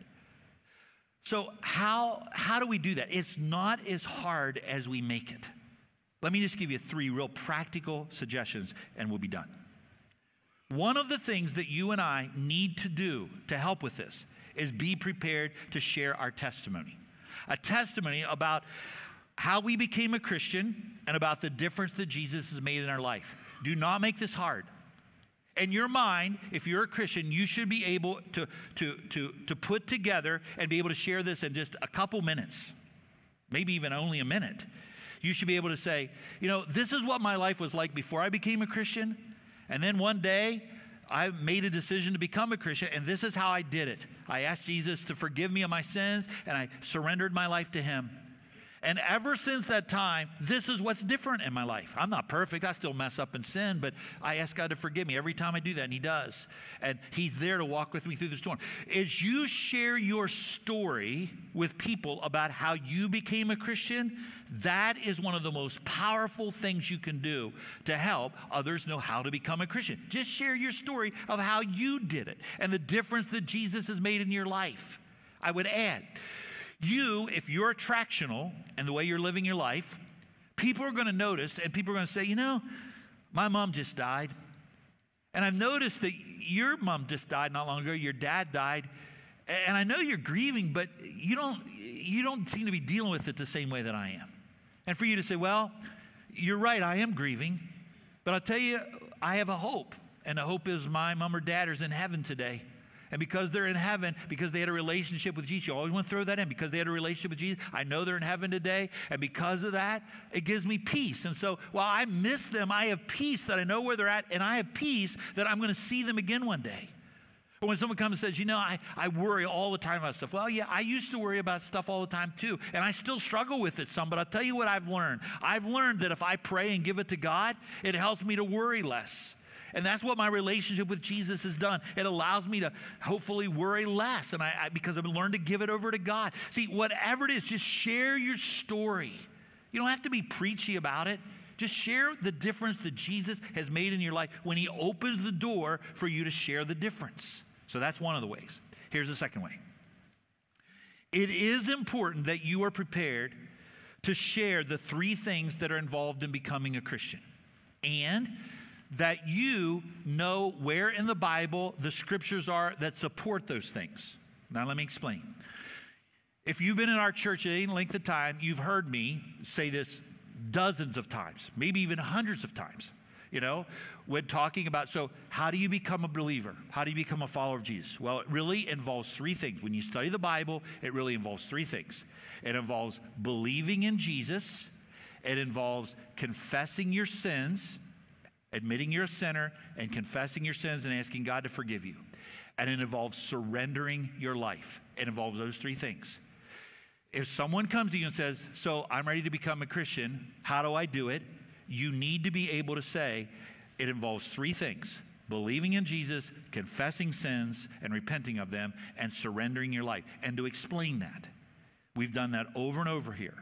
So how, how do we do that? It's not as hard as we make it. Let me just give you three real practical suggestions and we'll be done. One of the things that you and I need to do to help with this is be prepared to share our testimony. A testimony about how we became a Christian and about the difference that Jesus has made in our life. Do not make this hard. In your mind, if you're a Christian, you should be able to, to, to, to put together and be able to share this in just a couple minutes, maybe even only a minute. You should be able to say, you know, this is what my life was like before I became a Christian. And then one day, I made a decision to become a Christian, and this is how I did it. I asked Jesus to forgive me of my sins, and I surrendered my life to him. And ever since that time, this is what's different in my life. I'm not perfect. I still mess up and sin, but I ask God to forgive me every time I do that, and he does. And he's there to walk with me through the storm. As you share your story with people about how you became a Christian, that is one of the most powerful things you can do to help others know how to become a Christian. Just share your story of how you did it and the difference that Jesus has made in your life. I would add, you, if you're attractional and the way you're living your life, people are going to notice and people are going to say, you know, my mom just died. And I've noticed that your mom just died not long ago. Your dad died. And I know you're grieving, but you don't, you don't seem to be dealing with it the same way that I am. And for you to say, well, you're right, I am grieving. But I'll tell you, I have a hope. And the hope is my mom or dad is in heaven today. And because they're in heaven, because they had a relationship with Jesus, you always want to throw that in, because they had a relationship with Jesus, I know they're in heaven today, and because of that, it gives me peace. And so while I miss them, I have peace that I know where they're at, and I have peace that I'm going to see them again one day. Or when someone comes and says, you know, I, I worry all the time about stuff. Well, yeah, I used to worry about stuff all the time too, and I still struggle with it some, but I'll tell you what I've learned. I've learned that if I pray and give it to God, it helps me to worry less. And that's what my relationship with Jesus has done. It allows me to hopefully worry less, and I, I because I've learned to give it over to God. See, whatever it is, just share your story. You don't have to be preachy about it. Just share the difference that Jesus has made in your life when he opens the door for you to share the difference. So that's one of the ways. Here's the second way. It is important that you are prepared to share the three things that are involved in becoming a Christian, and that you know where in the Bible the scriptures are that support those things. Now let me explain. If you've been in our church at any length of time, you've heard me say this dozens of times, maybe even hundreds of times, you know, when talking about, so how do you become a believer? How do you become a follower of Jesus? Well, it really involves three things. When you study the Bible, it really involves three things. It involves believing in Jesus. It involves confessing your sins, admitting you're a sinner, and confessing your sins and asking God to forgive you. And it involves surrendering your life. It involves those three things. If someone comes to you and says, so I'm ready to become a Christian, how do I do it? You need to be able to say, it involves three things: believing in Jesus, confessing sins and repenting of them, and surrendering your life. And to explain that, we've done that over and over here.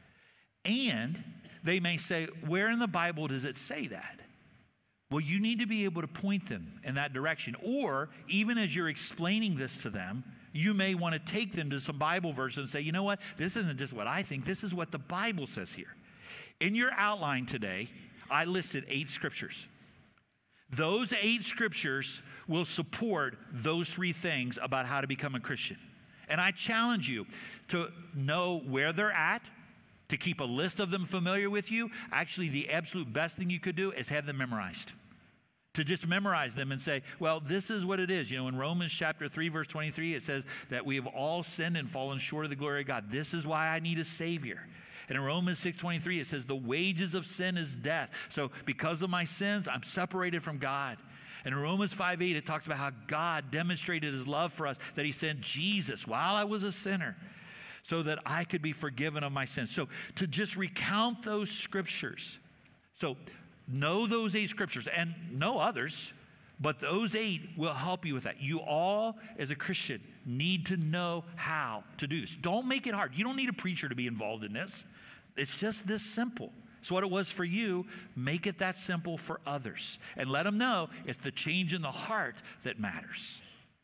And they may say, where in the Bible does it say that? Well, you need to be able to point them in that direction. Or even as you're explaining this to them, you may want to take them to some Bible verse and say, you know what? This isn't just what I think. This is what the Bible says here. In your outline today, I listed eight scriptures. Those eight scriptures will support those three things about how to become a Christian. And I challenge you to know where they're at, to keep a list of them familiar with you. Actually, the absolute best thing you could do is have them memorized. To just memorize them and say, well, this is what it is. You know, in Romans chapter three, verse twenty-three, it says that we have all sinned and fallen short of the glory of God. This is why I need a Savior. And in Romans six twenty-three, it says the wages of sin is death. So because of my sins, I'm separated from God. And in Romans five eight, it talks about how God demonstrated his love for us, that he sent Jesus while I was a sinner so that I could be forgiven of my sins. So to just recount those scriptures. So know those eight scriptures and know others, but those eight will help you with that. You all, as a Christian, need to know how to do this. Don't make it hard. You don't need a preacher to be involved in this. It's just this simple. It's what it was for you. Make it that simple for others. And let them know it's the change in the heart that matters.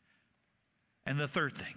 And the third thing,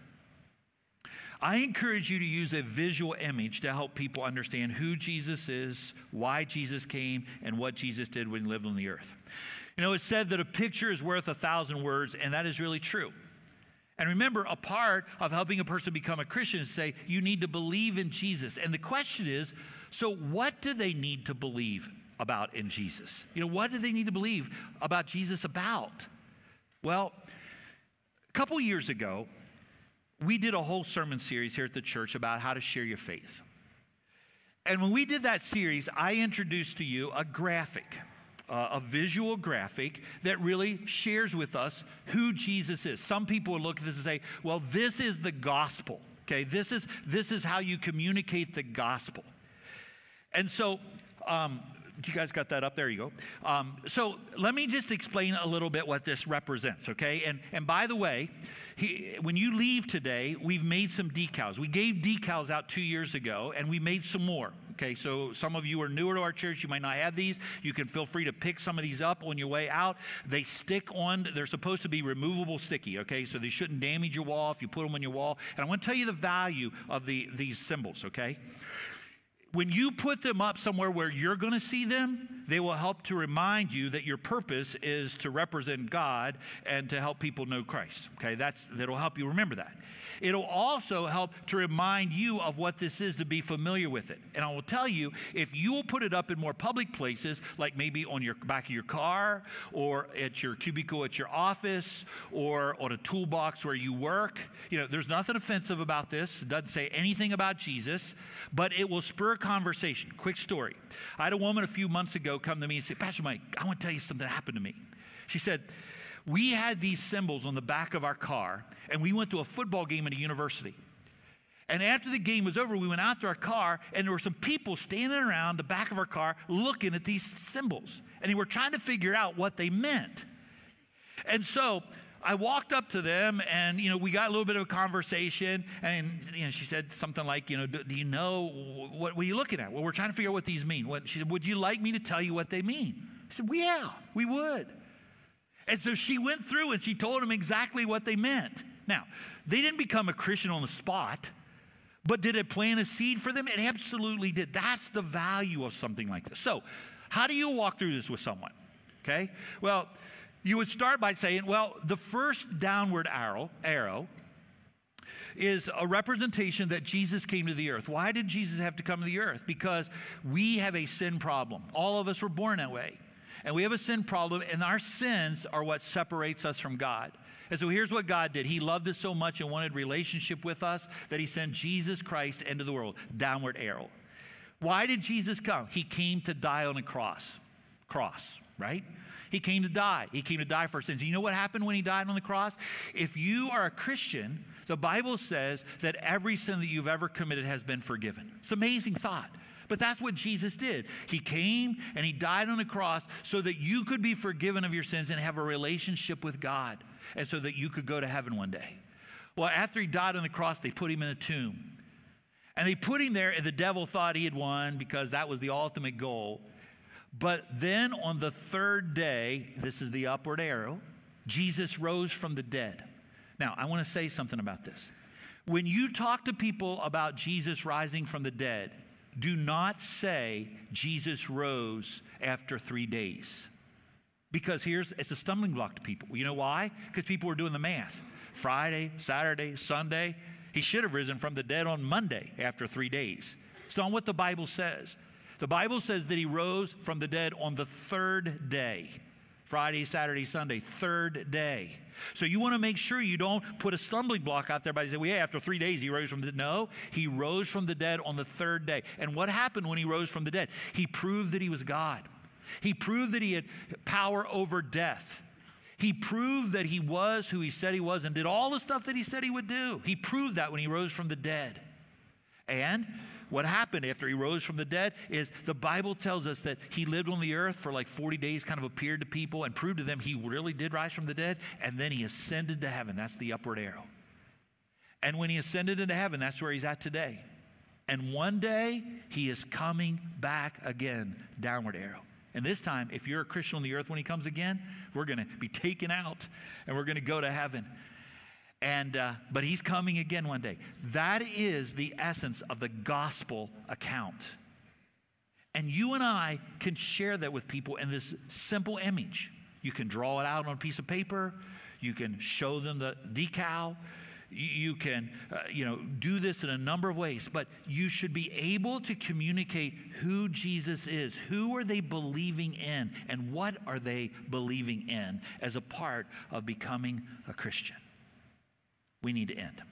I encourage you to use a visual image to help people understand who Jesus is, why Jesus came, and what Jesus did when he lived on the earth. You know, it's said that a picture is worth a thousand words, and that is really true. And remember, a part of helping a person become a Christian is to say, you need to believe in Jesus. And the question is, so what do they need to believe about in Jesus? You know, what do they need to believe about Jesus about? Well, a couple years ago, we did a whole sermon series here at the church about how to share your faith. And when we did that series, I introduced to you a graphic, uh, a visual graphic that really shares with us who Jesus is. Some people would look at this and say, well, this is the gospel. Okay, this is, this is how you communicate the gospel. And so, um, you guys got that up? There you go. Um, so let me just explain a little bit what this represents, okay? And, and by the way, he, when you leave today, we've made some decals. We gave decals out two years ago, and we made some more, okay? So some of you are newer to our church. You might not have these. You can feel free to pick some of these up on your way out. They stick on. They're supposed to be removable sticky, okay? So they shouldn't damage your wall if you put them on your wall. And I want to tell you the value of the, these symbols, okay? When you put them up somewhere where you're going to see them, they will help to remind you that your purpose is to represent God and to help people know Christ. Okay, that's, that'll help you remember that. It'll also help to remind you of what this is, to be familiar with it. And I will tell you, if you will put it up in more public places, like maybe on your back of your car, or at your cubicle at your office, or on a toolbox where you work, you know, there's nothing offensive about this. It doesn't say anything about Jesus, but it will spur conversation. Quick story. I had a woman a few months ago come to me and say, Pastor Mike, I want to tell you something that happened to me. She said, we had these symbols on the back of our car, and we went to a football game at a university. And after the game was over, we went out to our car, and there were some people standing around the back of our car looking at these symbols. And they were trying to figure out what they meant. And so I walked up to them, and, you know, we got a little bit of a conversation, and, you know, she said something like, you know, do, do you know, what were you looking at? Well, we're trying to figure out what these mean. What, she said, would you like me to tell you what they mean? I said, well, yeah, we would. And so she went through and she told them exactly what they meant. Now, they didn't become a Christian on the spot, but did it plant a seed for them? It absolutely did. That's the value of something like this. So, how do you walk through this with someone? Okay? Well, you would start by saying, well, the first downward arrow, arrow is a representation that Jesus came to the earth. Why did Jesus have to come to the earth? Because we have a sin problem. All of us were born that way. And we have a sin problem, and our sins are what separates us from God. And so here's what God did. He loved us so much and wanted relationship with us that he sent Jesus Christ into the world. Downward arrow. Why did Jesus come? He came to die on a cross. Cross, right? He came to die. He came to die for our sins. You know what happened when he died on the cross? If you are a Christian, the Bible says that every sin that you've ever committed has been forgiven. It's an amazing thought. But that's what Jesus did. He came and he died on the cross so that you could be forgiven of your sins and have a relationship with God, and so that you could go to heaven one day. Well, after he died on the cross, they put him in a tomb. And they put him there, and the devil thought he had won because that was the ultimate goal. But then on the third day, this is the upward arrow, Jesus rose from the dead. Now, I want to say something about this. When you talk to people about Jesus rising from the dead, do not say Jesus rose after three days. Because here's, it's a stumbling block to people. You know why? Because people were doing the math. Friday, Saturday, Sunday. He should have risen from the dead on Monday after three days. It's not what the Bible says. The Bible says that he rose from the dead on the third day. Friday, Saturday, Sunday, third day. So you want to make sure you don't put a stumbling block out there by saying, well, yeah, after three days he rose from the dead. No, he rose from the dead on the third day. And what happened when he rose from the dead? He proved that he was God. He proved that he had power over death. He proved that he was who he said he was and did all the stuff that he said he would do. He proved that when he rose from the dead. And what happened after he rose from the dead is the Bible tells us that he lived on the earth for like forty days, kind of appeared to people and proved to them he really did rise from the dead. And then he ascended to heaven. That's the upward arrow. And when he ascended into heaven, that's where he's at today. And one day he is coming back again, downward arrow. And this time, if you're a Christian on the earth when he comes again, we're going to be taken out and we're going to go to heaven. And, uh, but he's coming again one day. That is the essence of the gospel account. And you and I can share that with people in this simple image. You can draw it out on a piece of paper. You can show them the decal. You, you can, uh, you know, do this in a number of ways. But you should be able to communicate who Jesus is. Who are they believing in? And what are they believing in as a part of becoming a Christian? We need to end.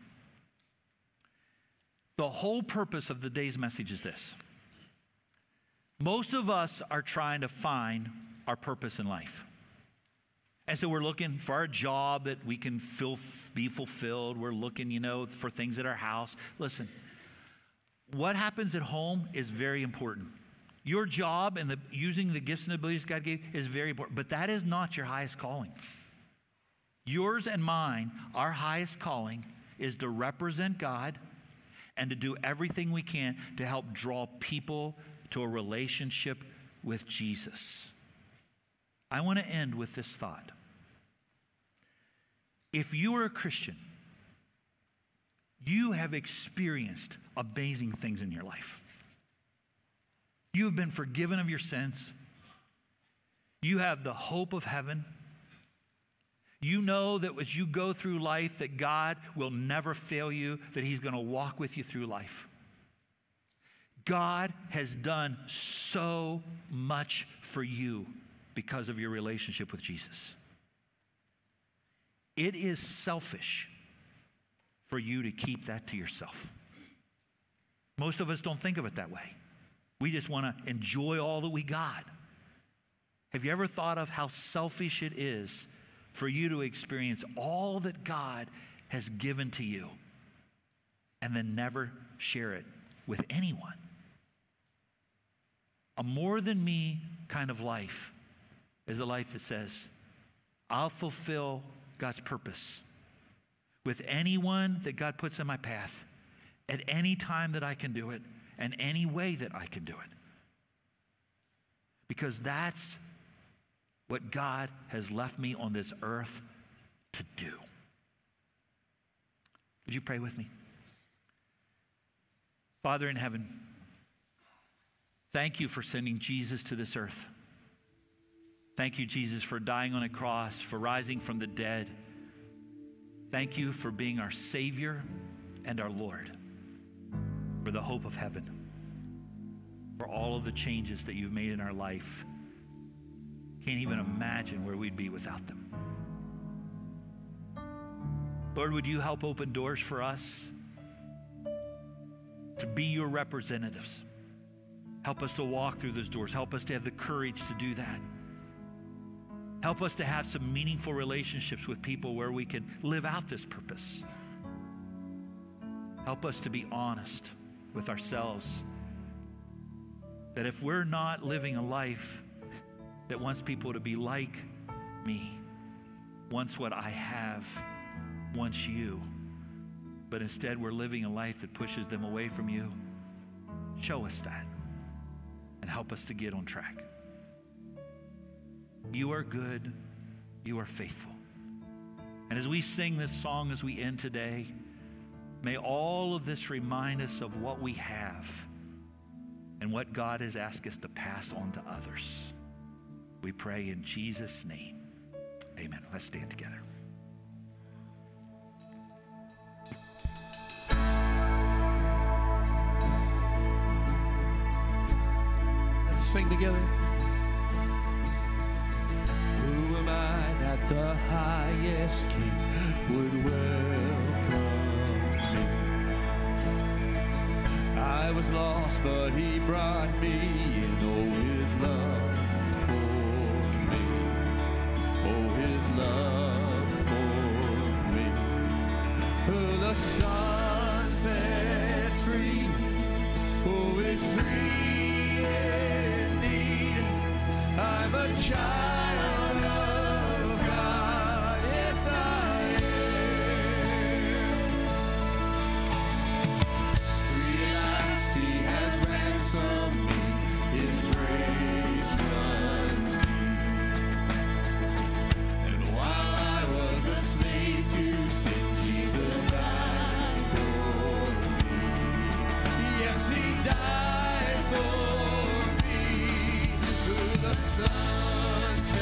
The whole purpose of the day's message is this. Most of us are trying to find our purpose in life. And so we're looking for a job that we can feel, be fulfilled. We're looking, you know, for things at our house. Listen, what happens at home is very important. Your job and the, using the gifts and abilities God gave is very important. But that is not your highest calling. Yours and mine, our highest calling is to represent God and to do everything we can to help draw people to a relationship with Jesus. I want to end with this thought. If you are a Christian, you have experienced amazing things in your life. You have been forgiven of your sins. You have the hope of heaven. You know that as you go through life, that God will never fail you, that he's going to walk with you through life. God has done so much for you because of your relationship with Jesus. It is selfish for you to keep that to yourself. Most of us don't think of it that way. We just want to enjoy all that we got. Have you ever thought of how selfish it is for you to experience all that God has given to you and then never share it with anyone? A more than me kind of life is a life that says, I'll fulfill God's purpose with anyone that God puts in my path at any time that I can do it and any way that I can do it. Because that's what God has left me on this earth to do. Would you pray with me? Father in heaven, thank you for sending Jesus to this earth. Thank you, Jesus, for dying on a cross, for rising from the dead. Thank you for being our Savior and our Lord, for the hope of heaven, for all of the changes that you've made in our life. Can't even imagine where we'd be without them. Lord, would you help open doors for us to be your representatives? Help us to walk through those doors. Help us to have the courage to do that. Help us to have some meaningful relationships with people where we can live out this purpose. Help us to be honest with ourselves, that if we're not living a life that wants people to be like me, wants what I have, wants you, but instead we're living a life that pushes them away from you, show us that and help us to get on track. You are good. You are faithful. And as we sing this song as we end today, may all of this remind us of what we have and what God has asked us to pass on to others. We pray in Jesus' name. Amen. Let's stand together. Let's sing together. Who am I that the highest King would welcome me? I was lost, but he brought me in. Oh, his love for me. Oh, his love for me. Who the Son sets free. Oh, it's free indeed. I'm a child of God. Yes, I am. Free at last, he has ransomed me. His grace runs deep. And while I was a slave to sin, Jesus died for me. Yes, he died for me. Who the Son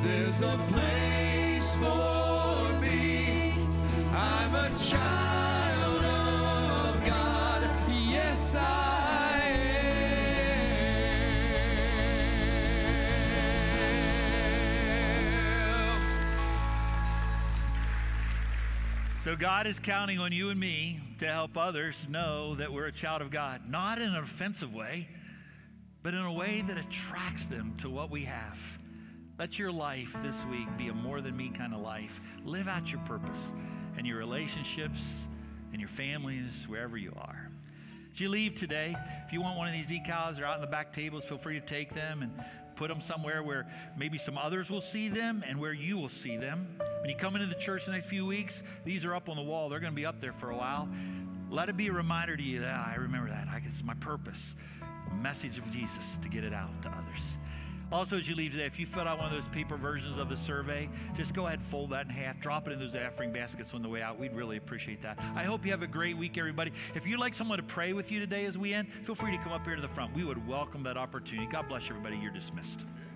There's a place for me. I'm a child of God. Yes, I am. So God is counting on you and me to help others know that we're a child of God, not in an offensive way, but in a way that attracts them to what we have. Let your life this week be a more than me kind of life. Live out your purpose and your relationships and your families, wherever you are. As you leave today, if you want one of these decals, they're out in the back tables, feel free to take them and put them somewhere where maybe some others will see them and where you will see them. When you come into the church the next few weeks, these are up on the wall. They're going to be up there for a while. Let it be a reminder to you that ah, I remember that. I, it's my purpose. Message of Jesus to get it out to others. Also, as you leave today, if you filled out one of those paper versions of the survey, just go ahead and fold that in half, drop it in those offering baskets on the way out. We'd really appreciate that. I hope you have a great week, everybody. If you'd like someone to pray with you today as we end, feel free to come up here to the front. We would welcome that opportunity. God bless everybody. You're dismissed.